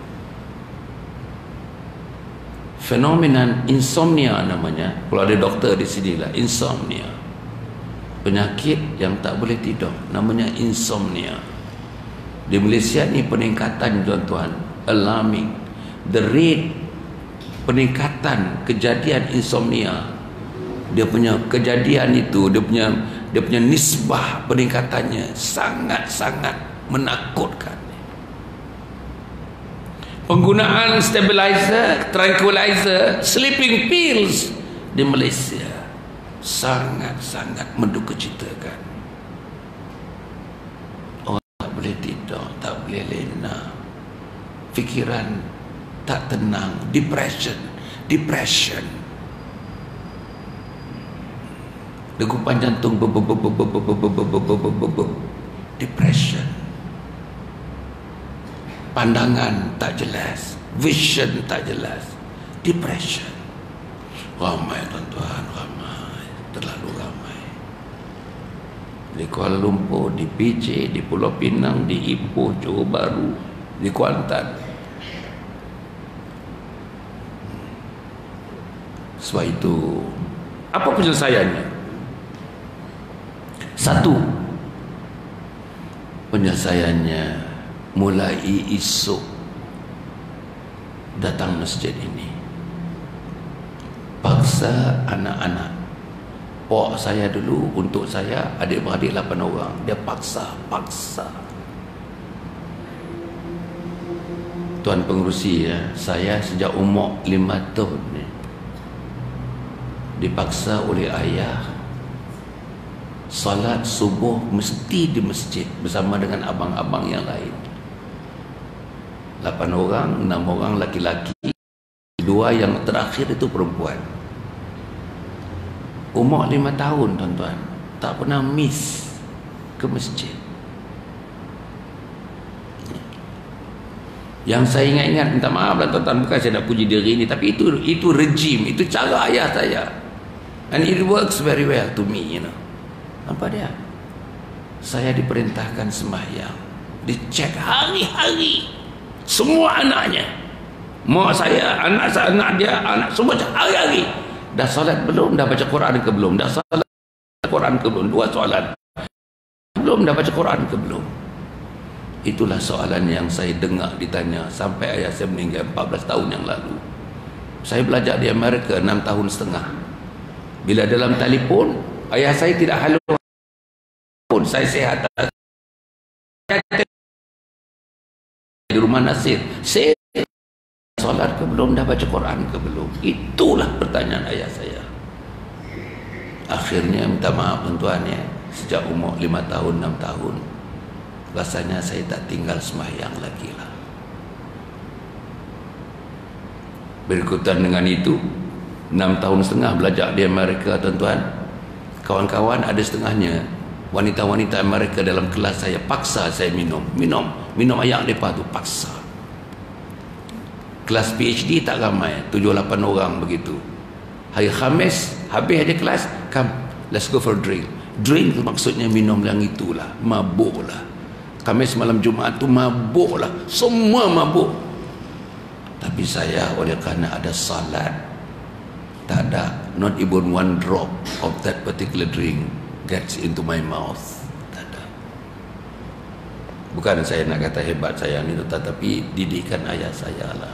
Fenomenon insomnia namanya. Kalau ada doktor di sini lah, insomnia. Penyakit yang tak boleh tidur, namanya insomnia. Di Malaysia ni peningkatan, tuan-tuan, alarming. The rate peningkatan kejadian insomnia, dia punya kejadian itu, dia punya dia punya nisbah peningkatannya sangat-sangat menakutkan. Penggunaan stabilizer, tranquilizer, sleeping pills di Malaysia sangat-sangat mendukacitakan. Orang tak boleh tidur, tak boleh lena, fikiran tak tenang, depression, depression, degupan jantung, depression, pandangan tak jelas, vision tak jelas, depression. Ramai tuan-tuan, ramai, terlalu ramai. Di Kuala Lumpur, di P J, di Pulau Pinang, di Ipoh, Johor Bahru, di Kuantan. Sebab itu, apa penyelesaiannya? Satu, penyelesaiannya mulai esok datang masjid ini, paksa anak-anak Pok saya dulu untuk saya, adik-beradik lapan orang. Dia paksa, paksa. Tuan pengerusi ya, saya sejak umur lima tahun ni dipaksa oleh ayah salat subuh mesti di masjid bersama dengan abang-abang yang lain. Lapan orang, enam orang laki-laki, dua yang terakhir itu perempuan. Umur lima tahun tuan-tuan, tak pernah miss ke masjid. Yang saya ingat-ingat, minta maaf lah tuan-tuan, bukan saya nak puji diri ni, tapi itu itu rejim, itu cara ayah saya, and it works very well to me, you know. Apa dia? Saya diperintahkan sembahyang, dicek hari-hari semua anaknya, mak saya, anak saya, anak dia, anak semua cek hari-hari. Dah solat belum? Dah baca Quran ke belum? Dah solat Quran ke belum? Dua soalan. Belum? Dah baca Quran ke belum? Itulah soalan yang saya dengar ditanya sampai ayah saya meninggal empat belas tahun yang lalu. Saya belajar di Amerika enam tahun setengah. Bila dalam telefon, ayah saya tidak halo pun, saya sihat. Di rumah Nasir, saya solat ke belum? Dah baca Quran ke belum? Itulah pertanyaan ayah saya. Akhirnya minta maaf tuan-tuan ya, sejak umur lima tahun, enam tahun, rasanya saya tak tinggal sembahyang lagi lah. Berikutan dengan itu, enam tahun setengah belajar di Amerika tuan-tuan, kawan-kawan ada setengahnya wanita-wanita Amerika dalam kelas saya paksa saya minum minum minum air mereka tu, paksa. Kelas P H D tak ramai, tujuh lapan orang begitu. Hari Khamis habis aja kelas, come let's go for a drink. Drink maksudnya minum yang itulah, mabuk lah. Khamis malam Jumaat tu mabuk lah, semua mabuk. Tapi saya oleh kerana ada salat, tak ada, not even one drop of that particular drink gets into my mouth. Tak ada. Bukan saya nak kata hebat saya ni, tetapi didikan ayah saya lah.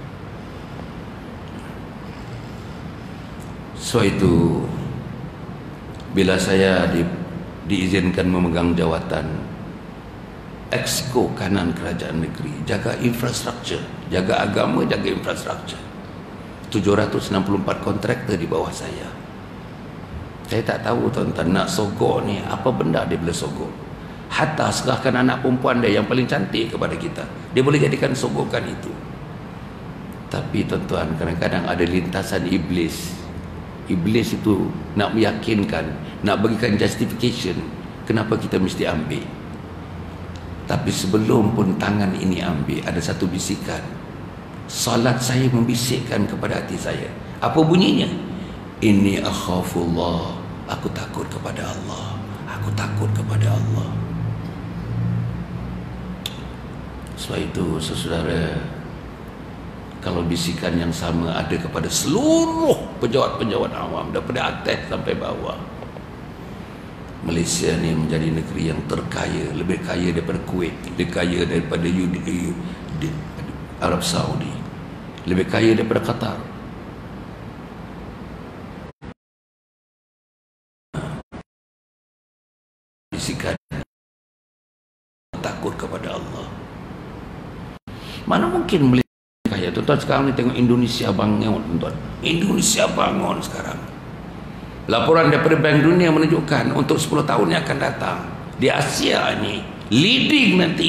So itu, bila saya di, diizinkan memegang jawatan Exco kanan kerajaan negeri, jaga infrastruktur, jaga agama, jaga infrastruktur, tujuh ratus enam puluh empat kontraktor di bawah saya. Saya tak tahu tuan-tuan, nak sogok ni apa benda dia boleh sogok. Hatta serahkan anak perempuan dia yang paling cantik kepada kita, dia boleh jadikan sogokan itu. Tapi tuan-tuan, kadang-kadang ada lintasan iblis. Iblis itu nak meyakinkan, nak bagikan justification kenapa kita mesti ambil. Tapi sebelum pun tangan ini ambil, ada satu bisikan. Salat saya membisikkan kepada hati saya. Apa bunyinya? Inni akhafullah, aku takut kepada Allah, aku takut kepada Allah. Sebab itu saudara, kalau bisikan yang sama ada kepada seluruh pejabat-pejabat awam daripada atas sampai bawah, Malaysia ni menjadi negeri yang terkaya, lebih kaya daripada Kuwait, lebih kaya daripada U D, Arab Saudi, lebih kaya daripada Qatar. Bisikan takut kepada Allah. Mana mungkin Malaysia kaya? Tuan-tuan, sekarang ni tengok Indonesia bangun, tuan-tuan. Indonesia bangun sekarang. Laporan daripada Bank Dunia menunjukkan untuk sepuluh tahun yang akan datang di Asia ni leading nanti.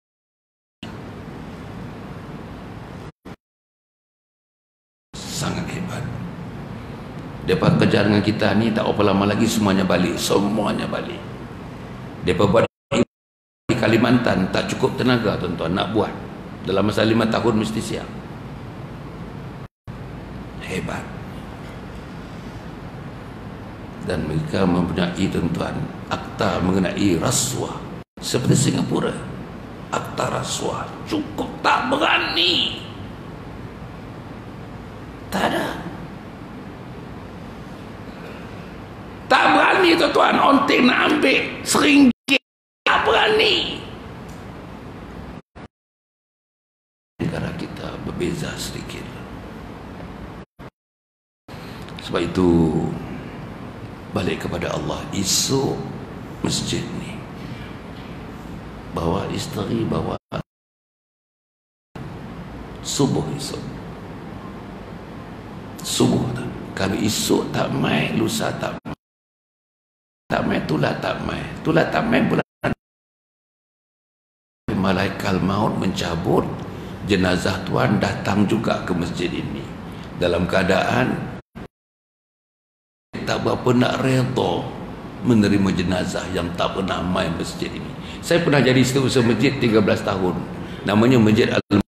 Sangat hebat. Depa kejar dengan kita ni tak berapa lama lagi semuanya balik, semuanya balik. Depa buat di Kalimantan tak cukup tenaga tuan-tuan nak buat. Dalam masa lima tahun mesti siap. Hebat. Dan mereka mempunyai tuan-tuan akta mengenai rasuah seperti Singapura. Akta rasuah cukup tak berani. Tak ada. Tak berani tuan-tuan, onting nak ambil seringgit, tak berani. Negara kita berbeza sedikit. Sebab itu balik kepada Allah. Esok masjid ni bawa isteri, bawa subuh esok. Subuh tak. Kalau esok tak mai, lusa tak mai. Tak mai, tulah tak mai. Tulah tak mai bulan. Malaikat maut mencabut jenazah tuan, datang juga ke masjid ini dalam keadaan tak berapa nak redha menerima jenazah yang tak pernah mai masjid ini. Saya pernah jadi setiausaha masjid tiga belas tahun. Namanya Masjid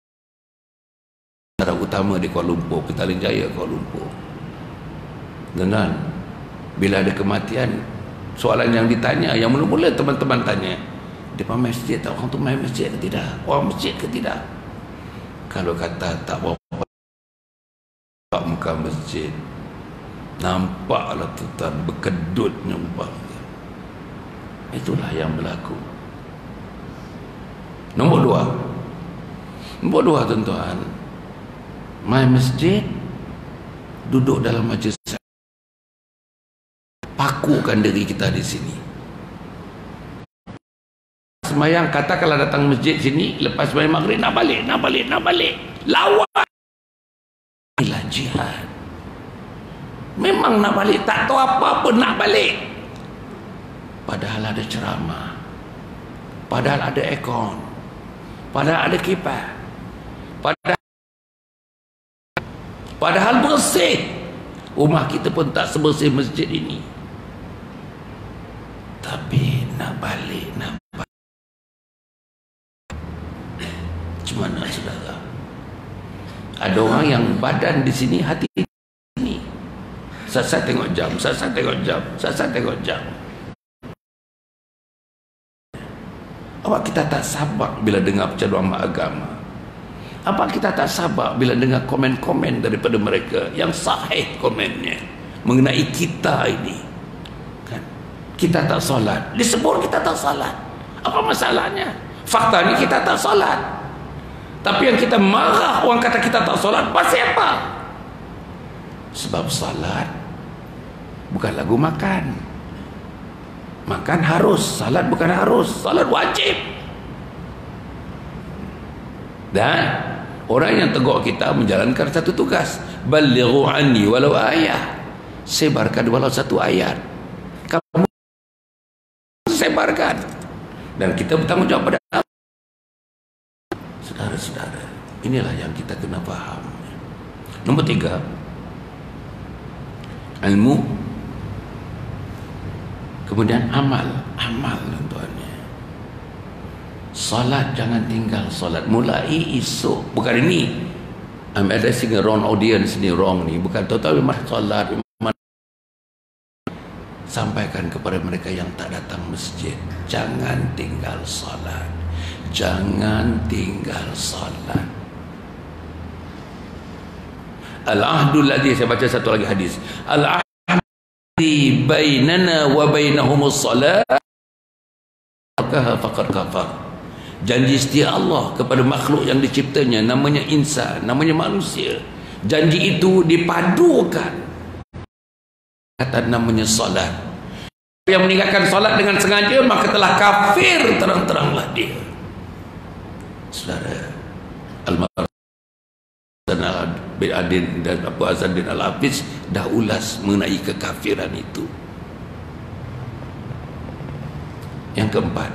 Al Utama di Kuala Lumpur, Petaling Jaya, Kuala Lumpur. Dan bila ada kematian, soalan yang ditanya, yang mula-mula teman-teman tanya, depan masjid tak, orang tu main masjid ke tidak? Orang masjid ke tidak? Kalau kata tak berapa muka masjid, nampaklah tuan berkedut nyumpah. Itulah yang berlaku. Nombor dua, nombor dua tuan-tuan, main masjid, duduk dalam majlis, pakukan diri kita di sini. Semayang, kata kalau datang masjid sini, lepas semayang maghrib nak balik, nak balik, nak balik, lawan. Inilah jihad. Memang nak balik, tak tahu apa-apa nak balik. Padahal ada ceramah, padahal ada aircon, padahal ada kipas, padahal padahal bersih. Rumah kita pun tak sebersih masjid ini. Tapi nak balik, nak balik. Macam mana saudara? Ada orang yang badan di sini, hati di sini. Sat-sat tengok jam, sat-sat tengok jam, sat-sat tengok jam. Apa kita tak sabar bila dengar percaduan agama? Apa kita tak sabar bila dengar komen-komen daripada mereka yang sahih komennya mengenai kita ini? Kan? Kita tak solat, disebut kita tak solat. Apa masalahnya? Fakta ni kita tak solat. Tapi yang kita marah orang kata kita tak solat, pasal apa? Sebab solat bukan lagu makan. Makan harus, salat bukan harus, salat wajib. Dan orang yang tegur kita menjalankan satu tugas, balighu anni walau ayat, sebarkan walau satu ayat. Kamu sebarkan, dan kita bertanggungjawab pada saudara-saudara. Inilah yang kita kena faham. Nombor tiga, ilmu. Kemudian amal, amal tuan-tuannya. Salat jangan tinggal salat. Mulai esok, bukan ini. I'm addressing a wrong audience ni, wrong ni. Bukan total memang salat. Sampaikan kepada mereka yang tak datang masjid, jangan tinggal salat. Jangan tinggal salat. Al-ahdul ladzi, saya baca satu lagi hadis. Al-ahdul bainana wa bainahumus salat faqad kafar. Janji setia Allah kepada makhluk yang diciptanya, namanya insan, namanya manusia. Janji itu dipadukan kata namanya salat. Yang meninggalkan salat dengan sengaja, maka telah kafir terang-teranglah dia. Saudara, Al-Marhum bin Adin dan Abu Azzadin Al-Hafiz dah ulas mengenai kekafiran itu. Yang keempat,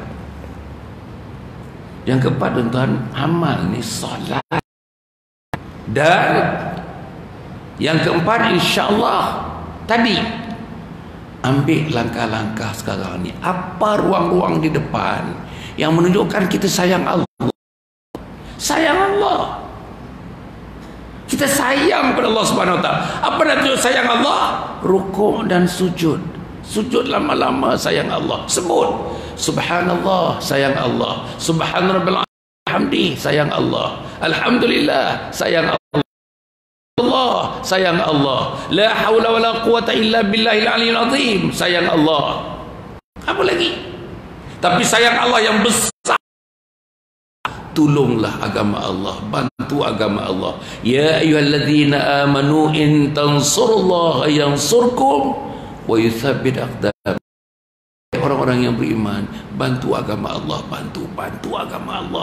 yang keempat tuan-tuan, amal ni solat. Dan yang keempat, insya-Allah tadi, ambil langkah-langkah sekarang ni. Apa ruang-ruang di depan yang menunjukkan kita sayang Allah? Sayang Allah. Kita sayang kepada Allah Subhanahu Wa Taala. Apa nak tunjuk sayang Allah? Rukuk dan sujud. Sujud lama-lama sayang Allah. Sebut Subhanallah, sayang Allah. Subhanallah, hamdi, sayang Allah. Alhamdulillah, sayang Allah. Allah, sayang Allah. La haula wala quwata illa billahil aliyil azim, sayang Allah. Apa lagi? Tapi sayang Allah yang besar. Tolonglah agama Allah, bantu agama Allah. Ya ayyuhalladzina amanu in tansurullaha yansurkum wa yuthabbit aqdam. Orang-orang yang beriman, bantu agama Allah, bantu bantu agama Allah.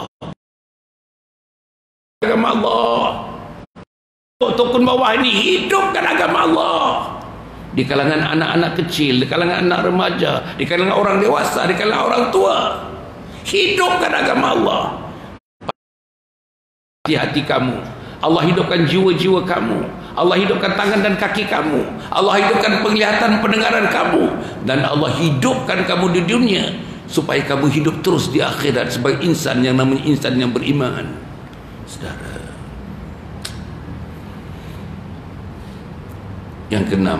Agama Allah. Tokun bawah ini hidupkan agama Allah. Di kalangan anak-anak kecil, di kalangan anak remaja, di kalangan orang dewasa, di kalangan orang tua. Hidupkan agama Allah. Di hati kamu, Allah hidupkan jiwa-jiwa kamu, Allah hidupkan tangan dan kaki kamu, Allah hidupkan penglihatan pendengaran kamu, dan Allah hidupkan kamu di dunia supaya kamu hidup terus di akhirat sebagai insan yang namanya insan yang beriman. Saudara, yang keenam,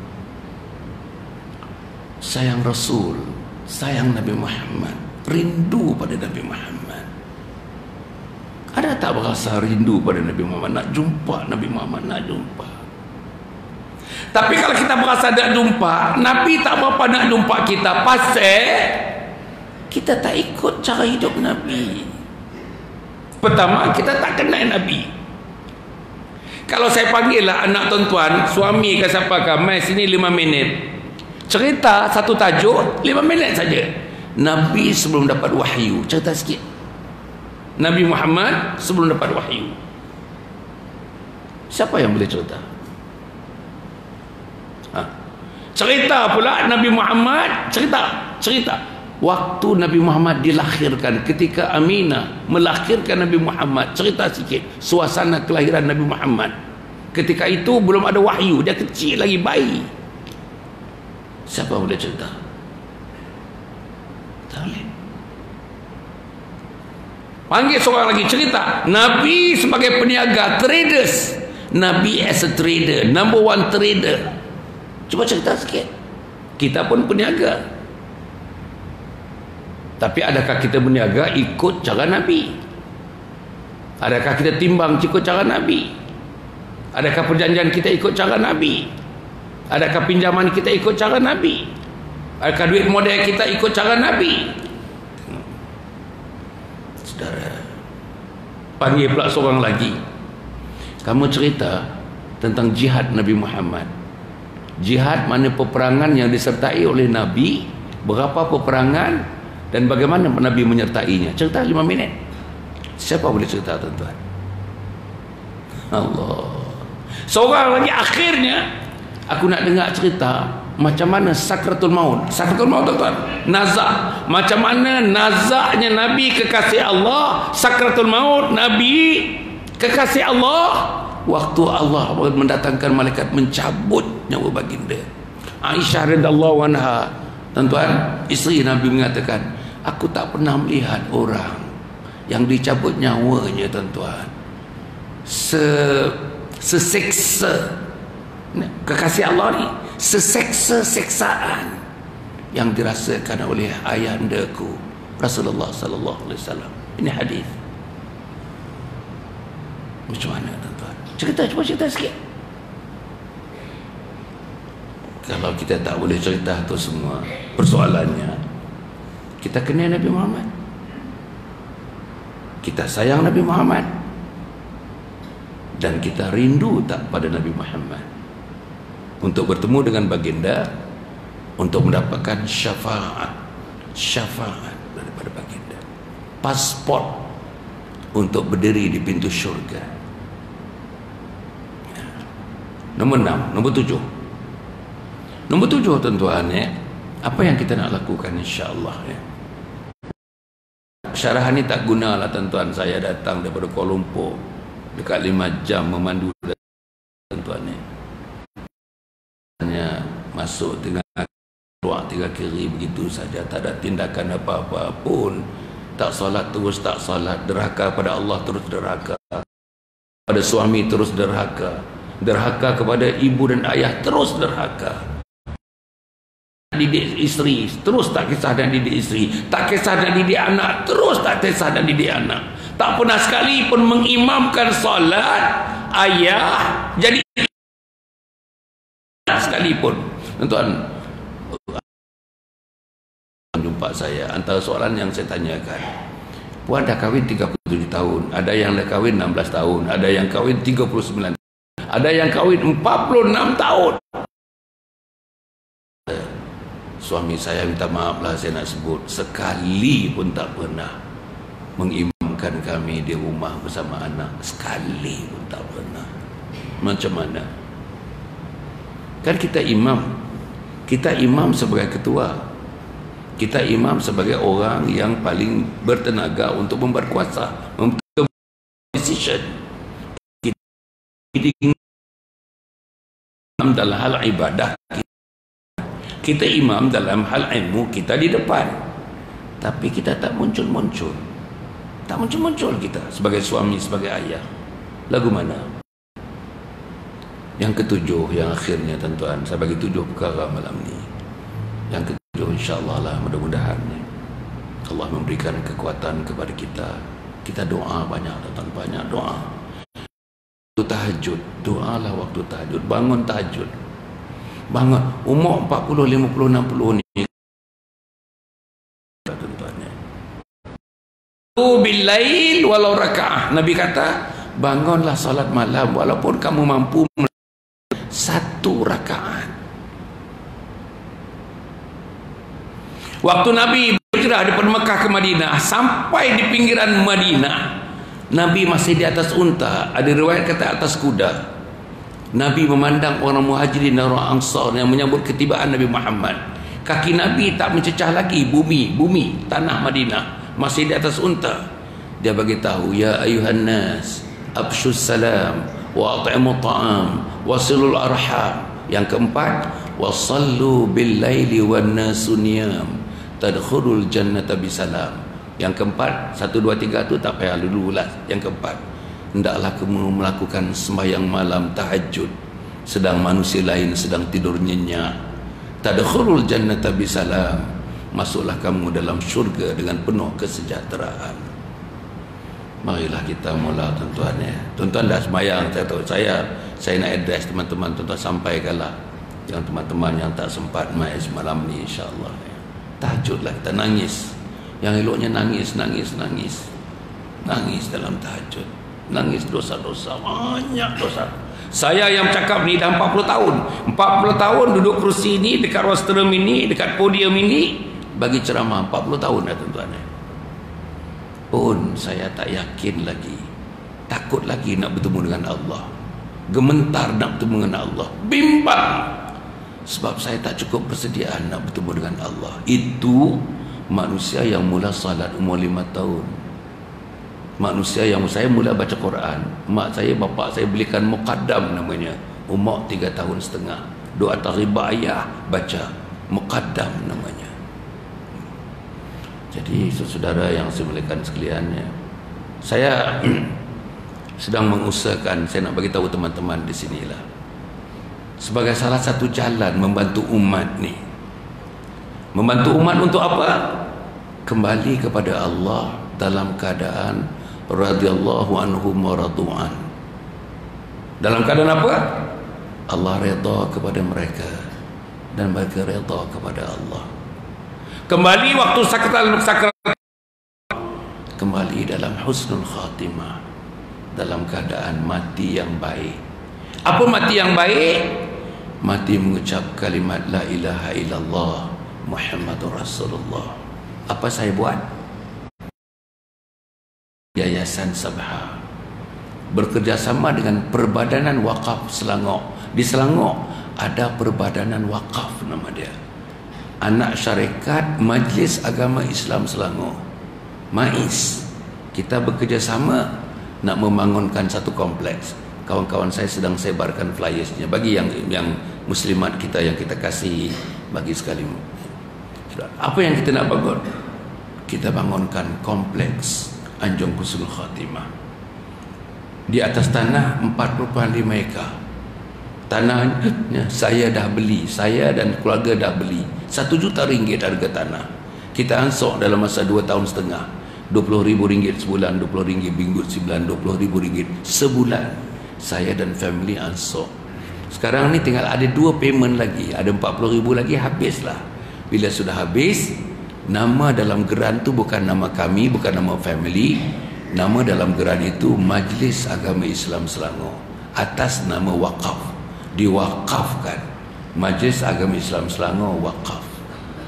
sayang Rasul, sayang Nabi Muhammad, rindu pada Nabi Muhammad. Ada tak berasa rindu pada Nabi Muhammad, nak jumpa Nabi Muhammad, nak jumpa? Tapi kalau kita berasa nak jumpa, Nabi tak berapa nak jumpa kita, pasal kita tak ikut cara hidup Nabi. Pertama, kita tak kenal Nabi. Kalau saya panggil lah anak tuan-tuan, suami ke siapa ke, mai sini lima minit, cerita satu tajuk lima minit saja. Nabi sebelum dapat wahyu, cerita sikit. Nabi Muhammad sebelum dapat wahyu, siapa yang boleh cerita? Ha. Cerita pula Nabi Muhammad, cerita cerita waktu Nabi Muhammad dilahirkan, ketika Aminah melahirkan Nabi Muhammad, cerita sikit suasana kelahiran Nabi Muhammad. Ketika itu belum ada wahyu, dia kecil lagi, bayi. Siapa boleh cerita? Tak boleh. Panggil seorang lagi, cerita Nabi sebagai peniaga, traders, Nabi as a trader, number one trader. Cuba cerita sikit. Kita pun peniaga, tapi adakah kita berniaga ikut cara Nabi? Adakah kita timbang ikut cara Nabi? Adakah perjanjian kita ikut cara Nabi? Adakah pinjaman kita ikut cara Nabi? Adakah duit modal kita ikut cara Nabi? Saudara, panggil pula seorang lagi, kamu cerita tentang jihad Nabi Muhammad. Jihad mana peperangan yang disertai oleh Nabi, berapa peperangan, dan bagaimana Nabi menyertainya. Cerita lima minit. Siapa boleh cerita, tuan-tuan? Allah. Seorang lagi, akhirnya aku nak dengar cerita macam mana sakratul maut. Sakratul maut, tuan-tuan, nazak. Macam mana nazaknya Nabi kekasih Allah, sakratul maut Nabi kekasih Allah, waktu Allah mendatangkan malaikat mencabut nyawa baginda. Aisyah radhiyallahu anha, tuan-tuan, isteri Nabi mengatakan, aku tak pernah melihat orang yang dicabut nyawanya, tuan-tuan, se seseksa kekasih Allah ni, seseksa seksaan yang dirasakan oleh ayahandaku Rasulullah sallallahu alaihi wasallam. Ini hadis. Macam mana, tuan-tuan? Cerita, cuba cerita sikit. Kalau kita tak boleh cerita tu semua, persoalannya kita kenal Nabi Muhammad, kita sayang Nabi Muhammad, dan kita rindu tak pada Nabi Muhammad untuk bertemu dengan baginda, untuk mendapatkan syafaat syafaat daripada baginda, pasport untuk berdiri di pintu syurga. Ya. Nombor enam, nombor tujuh. Nombor tujuh, tuan-tuan, ya, apa yang kita nak lakukan, insya-Allah, ya. Syarahan ni tak gunalah, tuan-tuan. Saya datang daripada Kuala Lumpur dekat lima jam memandu, tuan-tuan, ya. Hanya masuk tengah keluar tiga kiri begitu saja, tak ada tindakan apa-apa pun. Tak solat terus tak solat, derhaka pada Allah terus derhaka, pada suami terus derhaka, derhaka kepada ibu dan ayah terus derhaka, didik isteri terus tak kisah dan didik isteri, tak kisah dan didik anak terus tak kisah dan didik anak, tak pernah sekali pun mengimamkan solat ayah jadi sekalipun. Tuan-tuan, jumpa saya, antara soalan yang saya tanyakan, puan dah kahwin tiga puluh tujuh tahun, ada yang dah kahwin enam belas tahun, ada yang kahwin tiga puluh sembilan, ada yang kahwin empat puluh enam tahun. Suami saya minta maaf lah saya nak sebut, sekali pun tak pernah mengimamkan kami di rumah bersama anak. Sekali pun tak pernah. Macam mana? Kan kita imam, kita imam sebagai ketua, kita imam sebagai orang yang paling bertenaga untuk membuat kuasa, untuk decision. Kita imam dalam hal ibadah, kita imam dalam hal ilmu, kita di depan, tapi kita tak muncul-muncul, tak muncul-muncul kita sebagai suami, sebagai ayah. Lagu mana? Yang ketujuh, yang akhirnya tuan-tuan, saya bagi tujuh perkara malam ni. Yang ketujuh, insyaAllah lah, mudah-mudahan Allah memberikan kekuatan kepada kita. Kita doa banyak, tuan-tuan, banyak doa. Waktu tahajud, doa lah waktu tahajud, bangun tahajud, bangun. Umur empat puluh, lima puluh, enam puluh ni, tuan-tuan, billail walau raka'ah. Nabi kata, bangunlah salat malam walaupun kamu mampu satu rakaat. Waktu Nabi berhijrah daripada Mekah ke Madinah, sampai di pinggiran Madinah, Nabi masih di atas unta. Ada riwayat kata atas kuda. Nabi memandang orang Muhajirin dan orang Ansar yang menyambut ketibaan Nabi Muhammad. Kaki Nabi tak mencecah lagi bumi, bumi tanah Madinah, masih di atas unta. Dia bagi tahu, ya ayuhan nas, abshus salam wa at'imu ta'am wasilul arham. Yang keempat, wasallu bil laili wan nasu niyam tadkhulul jannata bisalam. Yang keempat, satu dua tiga tu tak payah dulu lah. Yang keempat, hendaklah kamu melakukan sembahyang malam tahajud sedang manusia lain sedang tidur nyenyak. Tadkhulul jannata bisalam, masuklah kamu dalam syurga dengan penuh kesejahteraan. Marilah kita mula, tuan-tuan ya. Tuan-tuan dah sembahyang, saya tahu. Saya saya nak address teman-teman, tuan-tuan sampaikanlah. Yang teman-teman yang tak sempat mai semalam ni, insya-Allah ya. Tahajudlah, kita nangis. Yang eloknya nangis, nangis, nangis. Nangis dalam tahajud. Nangis dosa-dosa, banyak dosa. Saya yang cakap ni dah empat puluh tahun. empat puluh tahun duduk kerusi ni, dekat rostrum ini, dekat podium ini, bagi ceramah empat puluh tahun dah, tuan-tuan ya. Pun saya tak yakin lagi, takut lagi nak bertemu dengan Allah, gementar nak bertemu dengan Allah, bimbang sebab saya tak cukup persediaan nak bertemu dengan Allah. Itu manusia yang mula salat umur lima tahun, manusia yang saya mula baca Quran, mak saya, bapak saya belikan Muqaddam namanya, umur tiga tahun setengah, doa taribah ayah baca Muqaddam namanya. Jadi saudara yang saya muliakan sekalian ya, saya sedang mengusahakan, saya nak bagi tahu teman-teman di sinilah, sebagai salah satu jalan membantu umat ni. Membantu umat untuk apa? Kembali kepada Allah dalam keadaan radhiyallahu anhum wa radu'an. Dalam keadaan apa? Allah redha kepada mereka dan mereka redha kepada Allah. Kembali waktu sakral sakral, kembali dalam husnul khatimah, dalam keadaan mati yang baik. Apa mati yang baik? Mati mengucap kalimat la ilaha illallah Muhammadur Rasulullah. Apa saya buat? Yayasan Sabha bekerjasama dengan Perbadanan Wakaf Selangor. Di Selangor ada Perbadanan Wakaf nama dia, anak syarikat Majlis Agama Islam Selangor, MAIS. Kita bekerjasama nak membangunkan satu kompleks. Kawan-kawan saya sedang sebarkan flyersnya bagi yang yang muslimat kita yang kita kasih, bagi sekali. Apa yang kita nak bangun? Kita bangunkan kompleks Anjung Husnul Khatimah di atas tanah empat puluh lima ekar. Tanahnya saya dah beli, saya dan keluarga dah beli, satu juta ringgit harga tanah. Kita ansok dalam masa dua tahun setengah, dua puluh ribu ringgit sebulan, dua puluh ringgit minggu sebulan, dua puluh ribu ringgit sebulan. Saya dan family ansok. Sekarang ni tinggal ada dua payment lagi, ada empat puluh ribu lagi, habislah. Bila sudah habis, nama dalam geran tu bukan nama kami, bukan nama family. Nama dalam geran itu Majlis Agama Islam Selangor, atas nama wakaf, diwakafkan. Majlis Agama Islam Selangor wakaf.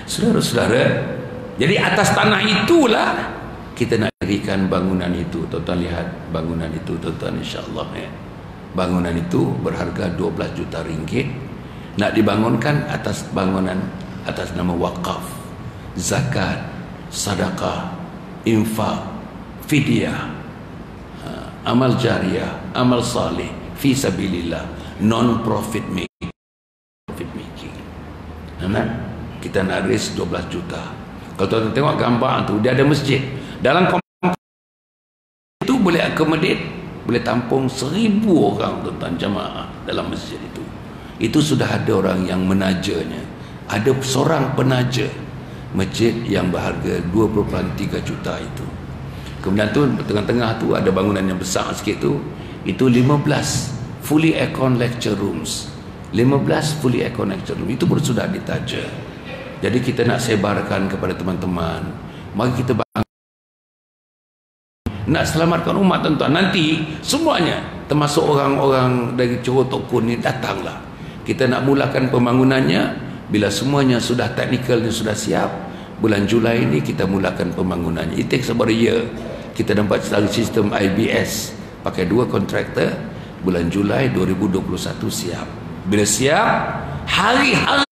Saudara-saudara, jadi atas tanah itulah kita nak dirikan bangunan itu. Tuan-tuan lihat bangunan itu, tuan-tuan, insya-Allah ya. Bangunan itu berharga dua belas juta ringgit. Nak dibangunkan atas bangunan atas nama wakaf, zakat, sedekah, infak, fidyah, amal jariah, amal saleh, fi sabilillah, non profit making. Profit making. Nah, kita nak raise dua belas juta. Kalau tuan-tuan tengok gambar tu, dia ada masjid. Dalam kompleks itu boleh accommodate, boleh tampung seribu orang, tuan-tuan, jemaah dalam masjid itu. Itu sudah ada orang yang menajanya. Ada seorang penaja masjid yang berharga dua puluh tiga juta itu. Kemudian tu tengah-tengah tu ada bangunan yang besar sikit tu, itu lima belas fully aircon lecture rooms. lima belas fully aircon lecture room. Itu pun sudah ditaja. Jadi kita nak sebarkan kepada teman-teman, mari kita bangun, nak selamatkan umat, tuan-tuan. Nanti semuanya termasuk orang-orang dari Johor Tokun ni datanglah. Kita nak mulakan pembangunannya bila semuanya sudah teknikalnya sudah siap. Bulan Julai ini kita mulakan pembangunannya. It takes about a year. Kita dapat sistem I B S pakai dua kontraktor. Bulan Julai dua ribu dua puluh satu siap. Bila siap, hari-hari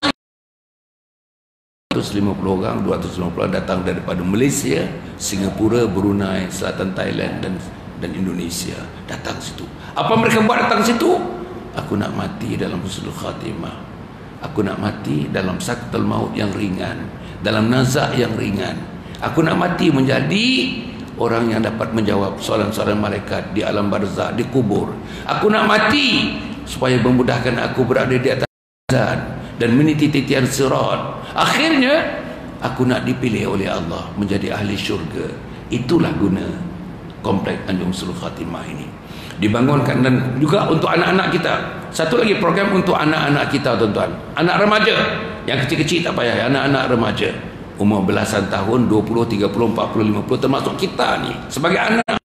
dua ratus lima puluh orang, dua ratus lima puluh orang datang daripada Malaysia, Singapura, Brunei, Selatan Thailand dan dan Indonesia datang situ. Apa mereka buat datang situ? Aku nak mati dalam husnul khatimah. Aku nak mati dalam sakaratul maut yang ringan, dalam nazak yang ringan. Aku nak mati menjadi orang yang dapat menjawab soalan-soalan malaikat di alam barzakh, di kubur. Aku nak mati supaya memudahkan aku berada di atas dan dan meniti titian sirat. Akhirnya aku nak dipilih oleh Allah menjadi ahli syurga. Itulah guna kompleks Tanjung Sri Khatimah ini. Dibangunkan dan juga untuk anak-anak kita. Satu lagi program untuk anak-anak kita, tuan-tuan. Anak remaja yang kecil-kecil tak payah, anak-anak remaja umur belasan tahun, dua puluh, tiga puluh, empat puluh, lima puluh, termasuk kita ni sebagai anak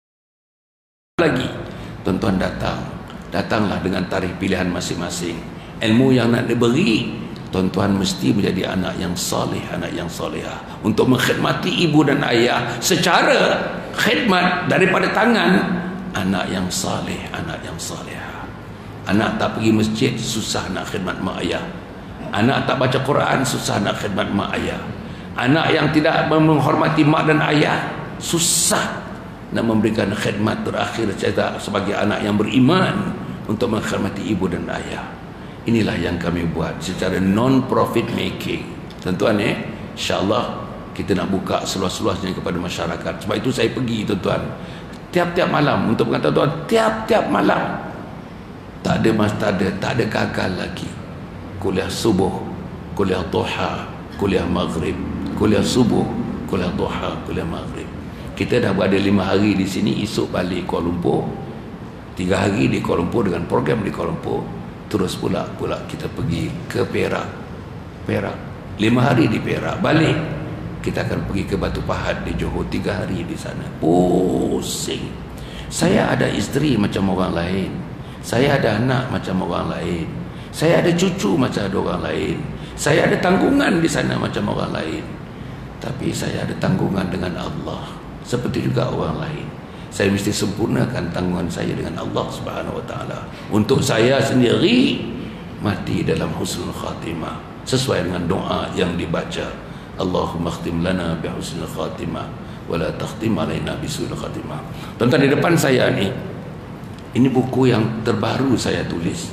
lagi. Tuan-tuan datang, datanglah dengan tarikh pilihan masing-masing. Ilmu yang nak diberi, tuan-tuan mesti menjadi anak yang soleh, anak yang solehah, untuk mengkhidmati ibu dan ayah secara khidmat daripada tangan anak yang soleh, anak yang solehah. Anak tak pergi masjid, susah nak khidmat mak ayah. Anak tak baca Quran, susah nak khidmat mak ayah. Anak yang tidak menghormati mak dan ayah, susah nak memberikan khidmat terakhir sebagai anak yang beriman untuk menghormati ibu dan ayah. Inilah yang kami buat secara non-profit making. Tuan-tuan eh, insya-Allah kita nak buka seluas-luasnya kepada masyarakat. Sebab itu saya pergi, tuan-tuan, tiap-tiap malam untuk mengatakan, tuan, tiap-tiap malam tak ada mas tak ada tak ada gagal lagi. Kuliah subuh, kuliah duha, kuliah maghrib, kuliah subuh, kuliah duha, kuliah maghrib. Kita dah berada lima hari di sini, esok balik Kuala Lumpur, tiga hari di Kuala Lumpur dengan program di Kuala Lumpur, terus pula pula kita pergi ke Perak. Perak lima hari di Perak, balik kita akan pergi ke Batu Pahat di Johor, tiga hari di sana. Pusing. Saya ada isteri macam orang lain, saya ada anak macam orang lain, saya ada cucu macam ada orang lain, saya ada tanggungan di sana macam orang lain. Tapi saya ada tanggungan dengan Allah seperti juga orang lain. Saya mesti sempurnakan tanggungan saya dengan Allah Subhanahu Wa Taala untuk saya sendiri mati dalam husnul khatimah sesuai dengan doa yang dibaca. Allahumma khtim lana bi husnul khatimah wa la takhtim alaina bi su'il khatimah. Tuan-tuan, di depan saya ni, ini buku yang terbaru saya tulis.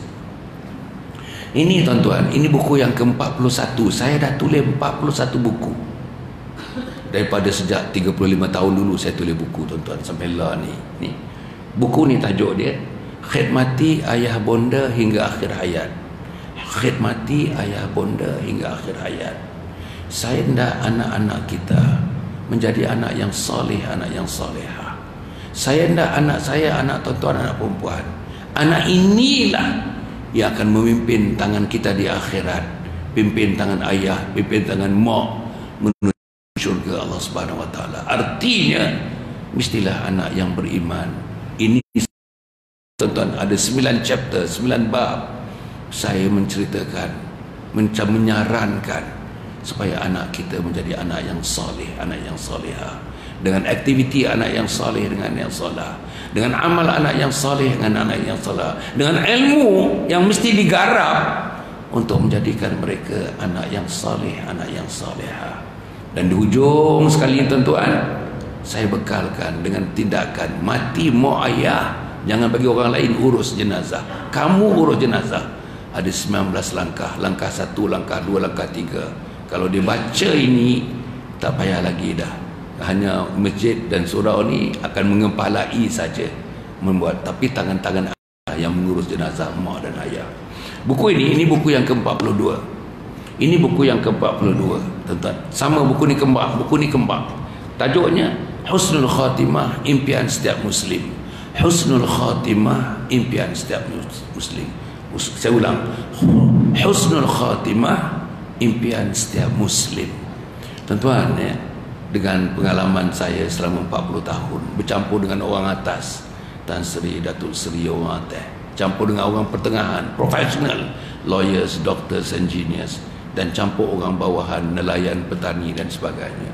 Ini, tuan-tuan, ini buku yang ke empat puluh satu. Saya dah tulis empat puluh satu buku. Daripada sejak tiga puluh lima tahun dulu saya tulis buku, tuan-tuan, sampai lah ni. Ni. Buku ni tajuk dia, Khidmati Ayah Bonda Hingga Akhir Hayat. Khidmati Ayah Bonda Hingga Akhir Hayat. Saya hendak anak-anak kita menjadi anak yang soleh, anak yang solehah. Saya hendak anak saya, anak tuan-tuan, anak perempuan, anak inilah yang akan memimpin tangan kita di akhirat, pimpin tangan ayah, pimpin tangan mak menuju syurga Allah Subhanahu Wa Taala. Artinya mestilah anak yang beriman. Ini, tuan-tuan, ada sembilan chapter, sembilan bab. Saya menceritakan, menyarankan supaya anak kita menjadi anak yang soleh, anak yang soleha, dengan aktiviti anak yang soleh dengan yang solah, dengan amal anak yang soleh dengan anak yang solah, dengan ilmu yang mesti digarap untuk menjadikan mereka anak yang soleh, anak yang soleha. Dan di hujung sekali tuan-tuan, saya bekalkan dengan tindakan mati mo ayah, jangan bagi orang lain urus jenazah, kamu urus jenazah. Ada sembilan belas langkah, langkah satu, langkah dua, langkah tiga. Kalau dia baca ini, tak payah lagi dah, hanya masjid dan surau ni akan mengepalai saja membuat, tapi tangan-tangan yang mengurus jenazah mak dan ayah. Buku ini, ini buku yang ke empat puluh dua. Ini buku yang ke empat puluh dua, tuan-tuan. Sama buku ni kembar, buku ni kembar. Tajuknya Husnul Khatimah, impian setiap muslim. Husnul Khatimah, impian setiap muslim. Saya ulang. Husnul Khatimah, impian setiap muslim. Tuan-tuan, ya, dengan pengalaman saya selama empat puluh tahun bercampur dengan orang atas, Tan Sri, Datuk Seri, orang atas, campur dengan orang pertengahan, profesional, lawyers, doctors, engineers, dan campur orang bawahan, nelayan, petani dan sebagainya.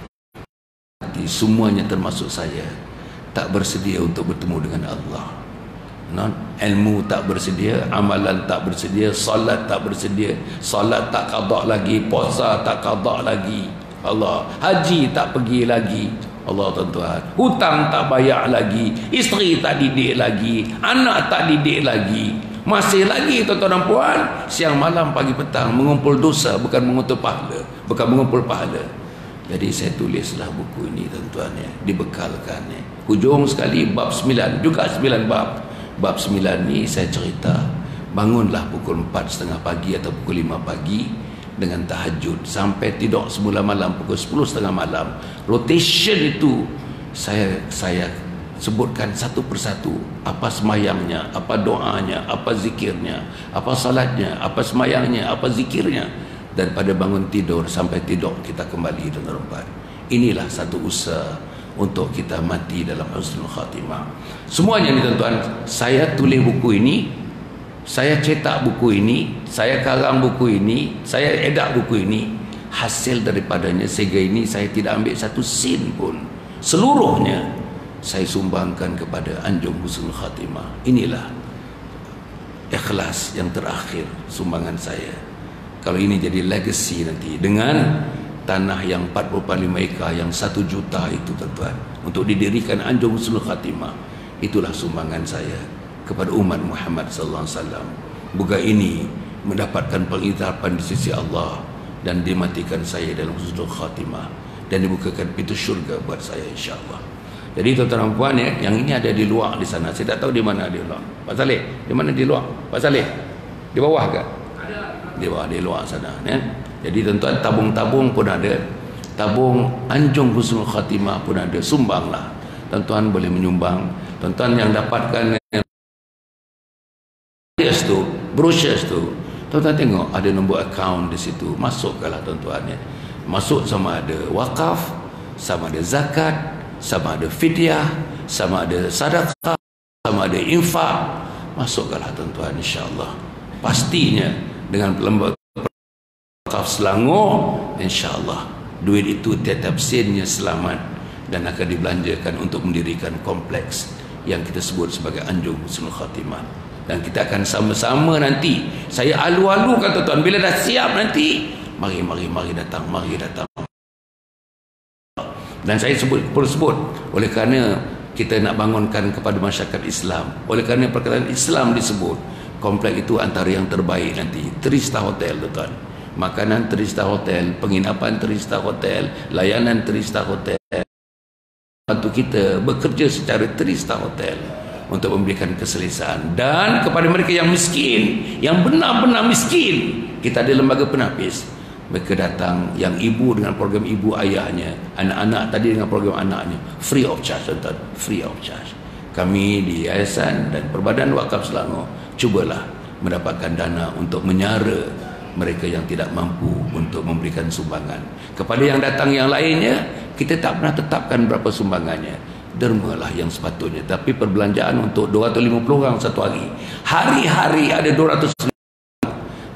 Semuanya termasuk saya tak bersedia untuk bertemu dengan Allah. Non, ilmu tak bersedia, amalan tak bersedia, solat tak bersedia, solat tak qada lagi, puasa tak qada lagi, Allah, haji tak pergi lagi, Allah tuan-tuan, hutang tak bayar lagi, isteri tak didik lagi, anak tak didik lagi, masih lagi tuan-tuan dan puan, siang malam pagi petang mengumpul dosa, bukan mengumpul pahala, bukan mengumpul pahala. Jadi saya tulislah buku ini tuan-tuan, ya, dibekalkan, ya. Hujung sekali bab sembilan, juga sembilan bab. Bab sembilan ni saya cerita, bangunlah pukul empat setengah pagi atau pukul lima pagi dengan tahajud sampai tidur semula malam pukul sepuluh setengah malam. Rotation itu saya saya sebutkan satu persatu, apa semayangnya, apa doanya, apa zikirnya, apa salatnya, apa semayangnya, apa zikirnya. Dan pada bangun tidur sampai tidur kita kembali dengan rempat. Inilah satu usaha untuk kita mati dalam husnul khatimah. Semuanya ni tuan-tuan, saya tulis buku ini, saya cetak buku ini, saya karang buku ini, saya edak buku ini. Hasil daripadanya sehingga ini saya tidak ambil satu sen pun. Seluruhnya saya sumbangkan kepada anjung husnul khatimah. Inilah ikhlas yang terakhir sumbangan saya. Kalau ini jadi legacy nanti dengan tanah yang empat puluh lima ekar yang satu juta itu tuan-tuan, untuk didirikan anjung husnul khatimah, itulah sumbangan saya kepada umat Muhammad sallallahu alaihi wasallam. Moga ini mendapatkan pengiktirafan di sisi Allah dan dimatikan saya dalam husnul khatimah dan dibukakan pintu syurga buat saya insya-Allah. Jadi tuan-tuan dan puan, ya, yang ini ada di luar di sana. Saya tak tahu di mana di luar. Pak Saleh, di mana di luar? Pak Saleh, di bawah ke? Di bawah, di luar sana, ya. Jadi tuan-tuan, tabung-tabung pun ada, tabung anjung husnul khatimah pun ada. Sumbanglah, tuan-tuan boleh menyumbang. Tuan-tuan yang dapatkan tu, brochures tu, tuan-tuan tengok ada nombor akaun di situ, masukkanlah tuan-tuan, ya. Masuk sama ada wakaf, sama ada zakat, sama ada fidyah, sama ada sedekah, sama ada infak. Masukkanlah tuan-tuan insya-Allah. Pastinya dengan lembaga wakaf Selangor, insya-Allah duit itu tetap sennya selamat dan akan dibelanjakan untuk mendirikan kompleks yang kita sebut sebagai anjung husnul khatimah. Dan kita akan sama-sama nanti, saya alu-alukan tuan-tuan, bila dah siap nanti, mari mari mari datang, mari datang. Dan saya sebut perlu sebut oleh kerana kita nak bangunkan kepada masyarakat Islam, oleh kerana perkataan Islam disebut, kompleks itu antara yang terbaik nanti. Three star hotel tuan-tuan, makanan three star hotel, penginapan three star hotel, layanan three star hotel. Bantu kita bekerja secara three star hotel untuk memberikan keselesaan. Dan kepada mereka yang miskin, yang benar-benar miskin, kita ada lembaga penapis. Mereka datang, yang ibu dengan program ibu ayahnya, anak-anak tadi dengan program anaknya, free of charge tuan-tuan, free of charge. Kami di Yayasan dan Perbadan Wakaf Selangor cubalah mendapatkan dana untuk menyara mereka yang tidak mampu untuk memberikan sumbangan. Kepada yang datang yang lainnya, kita tak pernah tetapkan berapa sumbangannya, dermalah yang sepatutnya. Tapi perbelanjaan untuk dua ratus lima puluh orang satu hari, hari-hari ada dua ratus.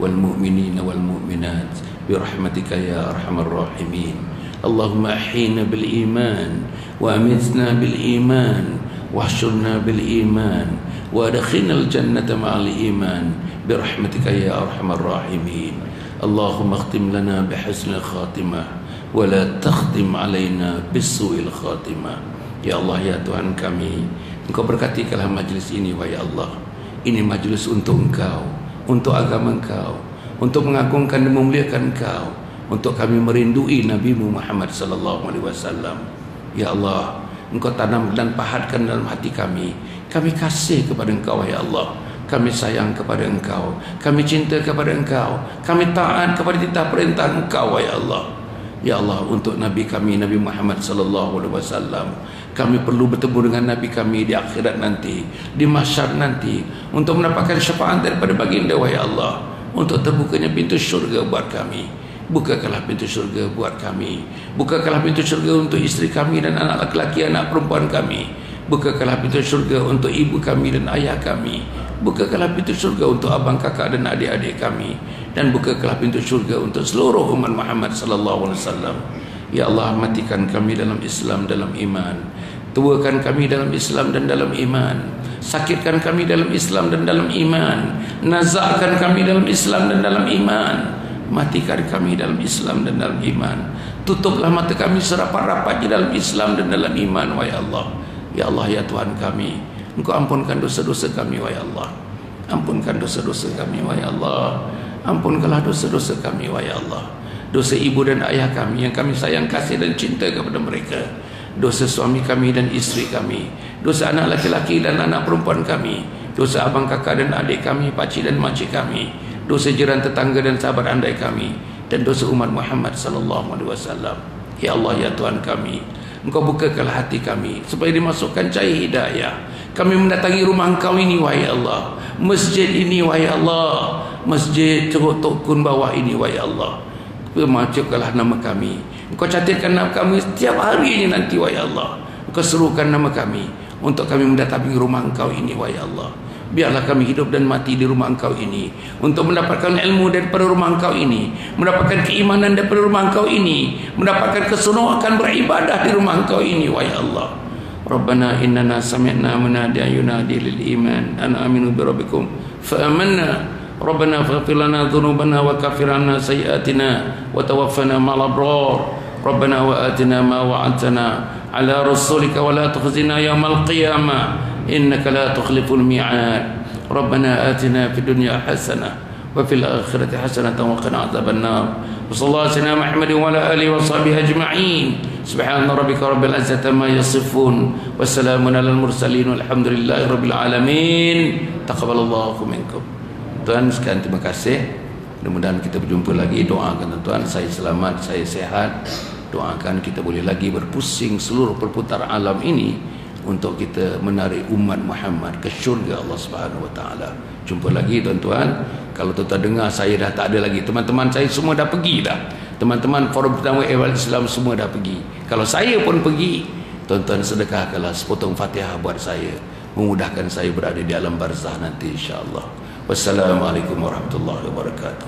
والمؤمنين والمؤمنات برحمتك يا أرحم الراحمين. اللهم أحينا بالإيمان وأمتنا بالإيمان واحشرنا بالإيمان وأدخلنا الجنة مع الإيمان برحمتك يا أرحم الراحمين. اللهم اختم لنا بحسن الخاتمة ولا تختم علينا بالسوء الخاتمة. Ya Allah, ya Tuhan kami, Engkau berkatikanlah majlis ini, wahai Allah. Ini majlis untuk Engkau, untuk agama Engkau, untuk mengagungkan dan memuliakan Engkau, untuk kami merindui Nabi-Mu Muhammad sallallahu alaihi wasallam. Ya Allah, Engkau tanam dan pahatkan dalam hati kami. Kami kasih kepada Engkau, wahai Allah. Kami sayang kepada Engkau, kami cinta kepada Engkau, kami taat kepada titah perintah Engkau, wahai Allah. Ya Allah, untuk Nabi kami, Nabi Muhammad sallallahu alaihi wasallam, kami perlu bertemu dengan Nabi kami di akhirat nanti, di mahsyar nanti, untuk mendapatkan syafaat daripada baginda, wahai Allah, untuk terbukanya pintu syurga buat kami. Bukakanlah pintu syurga buat kami. Bukakanlah pintu syurga untuk isteri kami dan anak lelaki, anak perempuan kami. Bukakanlah pintu syurga untuk ibu kami dan ayah kami. Bukakanlah pintu syurga untuk abang, kakak dan adik-adik kami. Dan bukakanlah pintu syurga untuk seluruh umat Muhammad sallallahu alaihi wasallam. Ya Allah, matikan kami dalam Islam, dalam iman. Tuakan kami dalam Islam dan dalam iman. Sakitkan kami dalam Islam dan dalam iman. Nazakkan kami dalam Islam dan dalam iman. Matikan kami dalam Islam dan dalam iman. Tutuplah mata kami serapat-rapatnya dalam Islam dan dalam iman, wahai Allah. Ya Allah, ya Tuhan kami, Engkau ampunkan dosa-dosa kami, wahai Allah. Ampunkan dosa-dosa kami, wahai Allah. Ampunkanlah dosa-dosa kami, wahai Allah. Dosa ibu dan ayah kami yang kami sayang, kasih dan cinta kepada mereka. Dosa suami kami dan isteri kami. Dosa anak laki-laki dan anak perempuan kami. Dosa abang, kakak dan adik kami, pakcik dan makcik kami. Dosa jiran, tetangga dan sahabat andai kami. Dan dosa umat Muhammad sallallahu alaihi wasallam. Ya Allah, ya Tuhan kami, Engkau bukakanlah hati kami supaya dimasukkan cahaya hidayah. Kami mendatangi rumah Engkau ini, wahai Allah. Masjid ini, wahai Allah. Masjid Ceruk Tok Kun bawah ini, wahai Allah. Masukkanlah nama kami. Engkau catatkan nama kami setiap hari ini nanti, wahai Allah. Engkau serukan nama kami untuk kami mendatangi rumah Engkau ini, wahai Allah. Biarlah kami hidup dan mati di rumah Engkau ini untuk mendapatkan ilmu daripada rumah Engkau ini, mendapatkan keimanan daripada rumah Engkau ini, mendapatkan keseronokan beribadah di rumah Engkau ini, wahai Allah. Rabbana innana sami'na munadiyan yunadi lil iman an aminu bi rabbikum fa amanna. Rabbana faghfir lana dhunubana wa kaffir 'anna sayyi'atina wa tawaffana ma'al abrar. Rabbana wa atina ma wa'adtana 'ala rasulika wa la tukhzina yawmal qiyamah innaka la tukhliful mi'ad. Rabbana atina fid dunya hasanah wa fil akhirati hasanatan wa qina adzaban nar. Wa sallallahu alaihi Muhammadin wa ala alihi wa sahbihi ajma'in. Subhana rabbika rabbil izzati amma yasifun wa salamun alal mursalin walhamdulillahi rabbil alamin. Taqabbalallahu minkum. Tuan sekalian, terima kasih. Mudah-mudahan kita berjumpa lagi. Doakan tuan saya selamat, saya sehat. Doakan kita boleh lagi berpusing seluruh perputaran alam ini untuk kita menarik umat Muhammad ke syurga Allah Subhanahu wa taala. Jumpa lagi tuan-tuan. Kalau tuan-tuan dengar saya dah tak ada lagi, teman-teman saya semua dah pergi dah. Teman-teman Forum Pertama Ehwal Islam semua dah pergi. Kalau saya pun pergi, tuan-tuan sedekahkanlah sepotong Fatihah buat saya, memudahkan saya berada di alam barzah nanti, insya-Allah. Wassalamualaikum warahmatullahi wabarakatuh.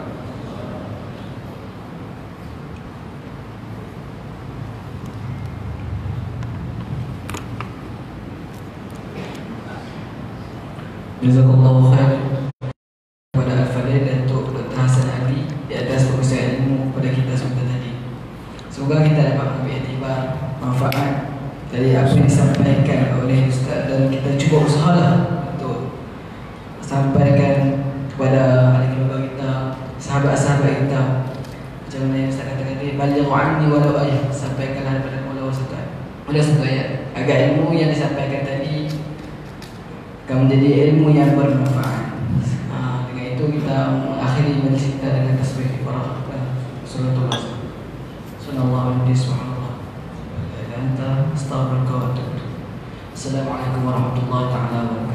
Jazakallahu khair kepada Al-Fadhil dan untuk Doktor Hasan Ali di atas pemberian ilmu kepada kita semua tadi. Semoga kita dapat mengambil iktibar manfaat dari apa yang disampaikan oleh Ustaz, dan kita cuba usahalah untuk sampaikan kepada ahli keluarga kita, sahabat-sahabat kita. Macam mana yang Ustaz kata tadi, balighu anni walau ayat, sampaikanlah daripada mulut Ustaz. Mulut Ustaz, agar ilmu yang disampaikan tadi akan menjadi ilmu yang bermanfaat. Ha, dengan itu kita mengakhiri majlis kita dengan tasbih kifarah dan salatul azhar. Sallallahu alaihi wasallam. Anta astaghfiruka wa atubu ilaik. Assalamualaikum warahmatullahi taala wabarakatuh.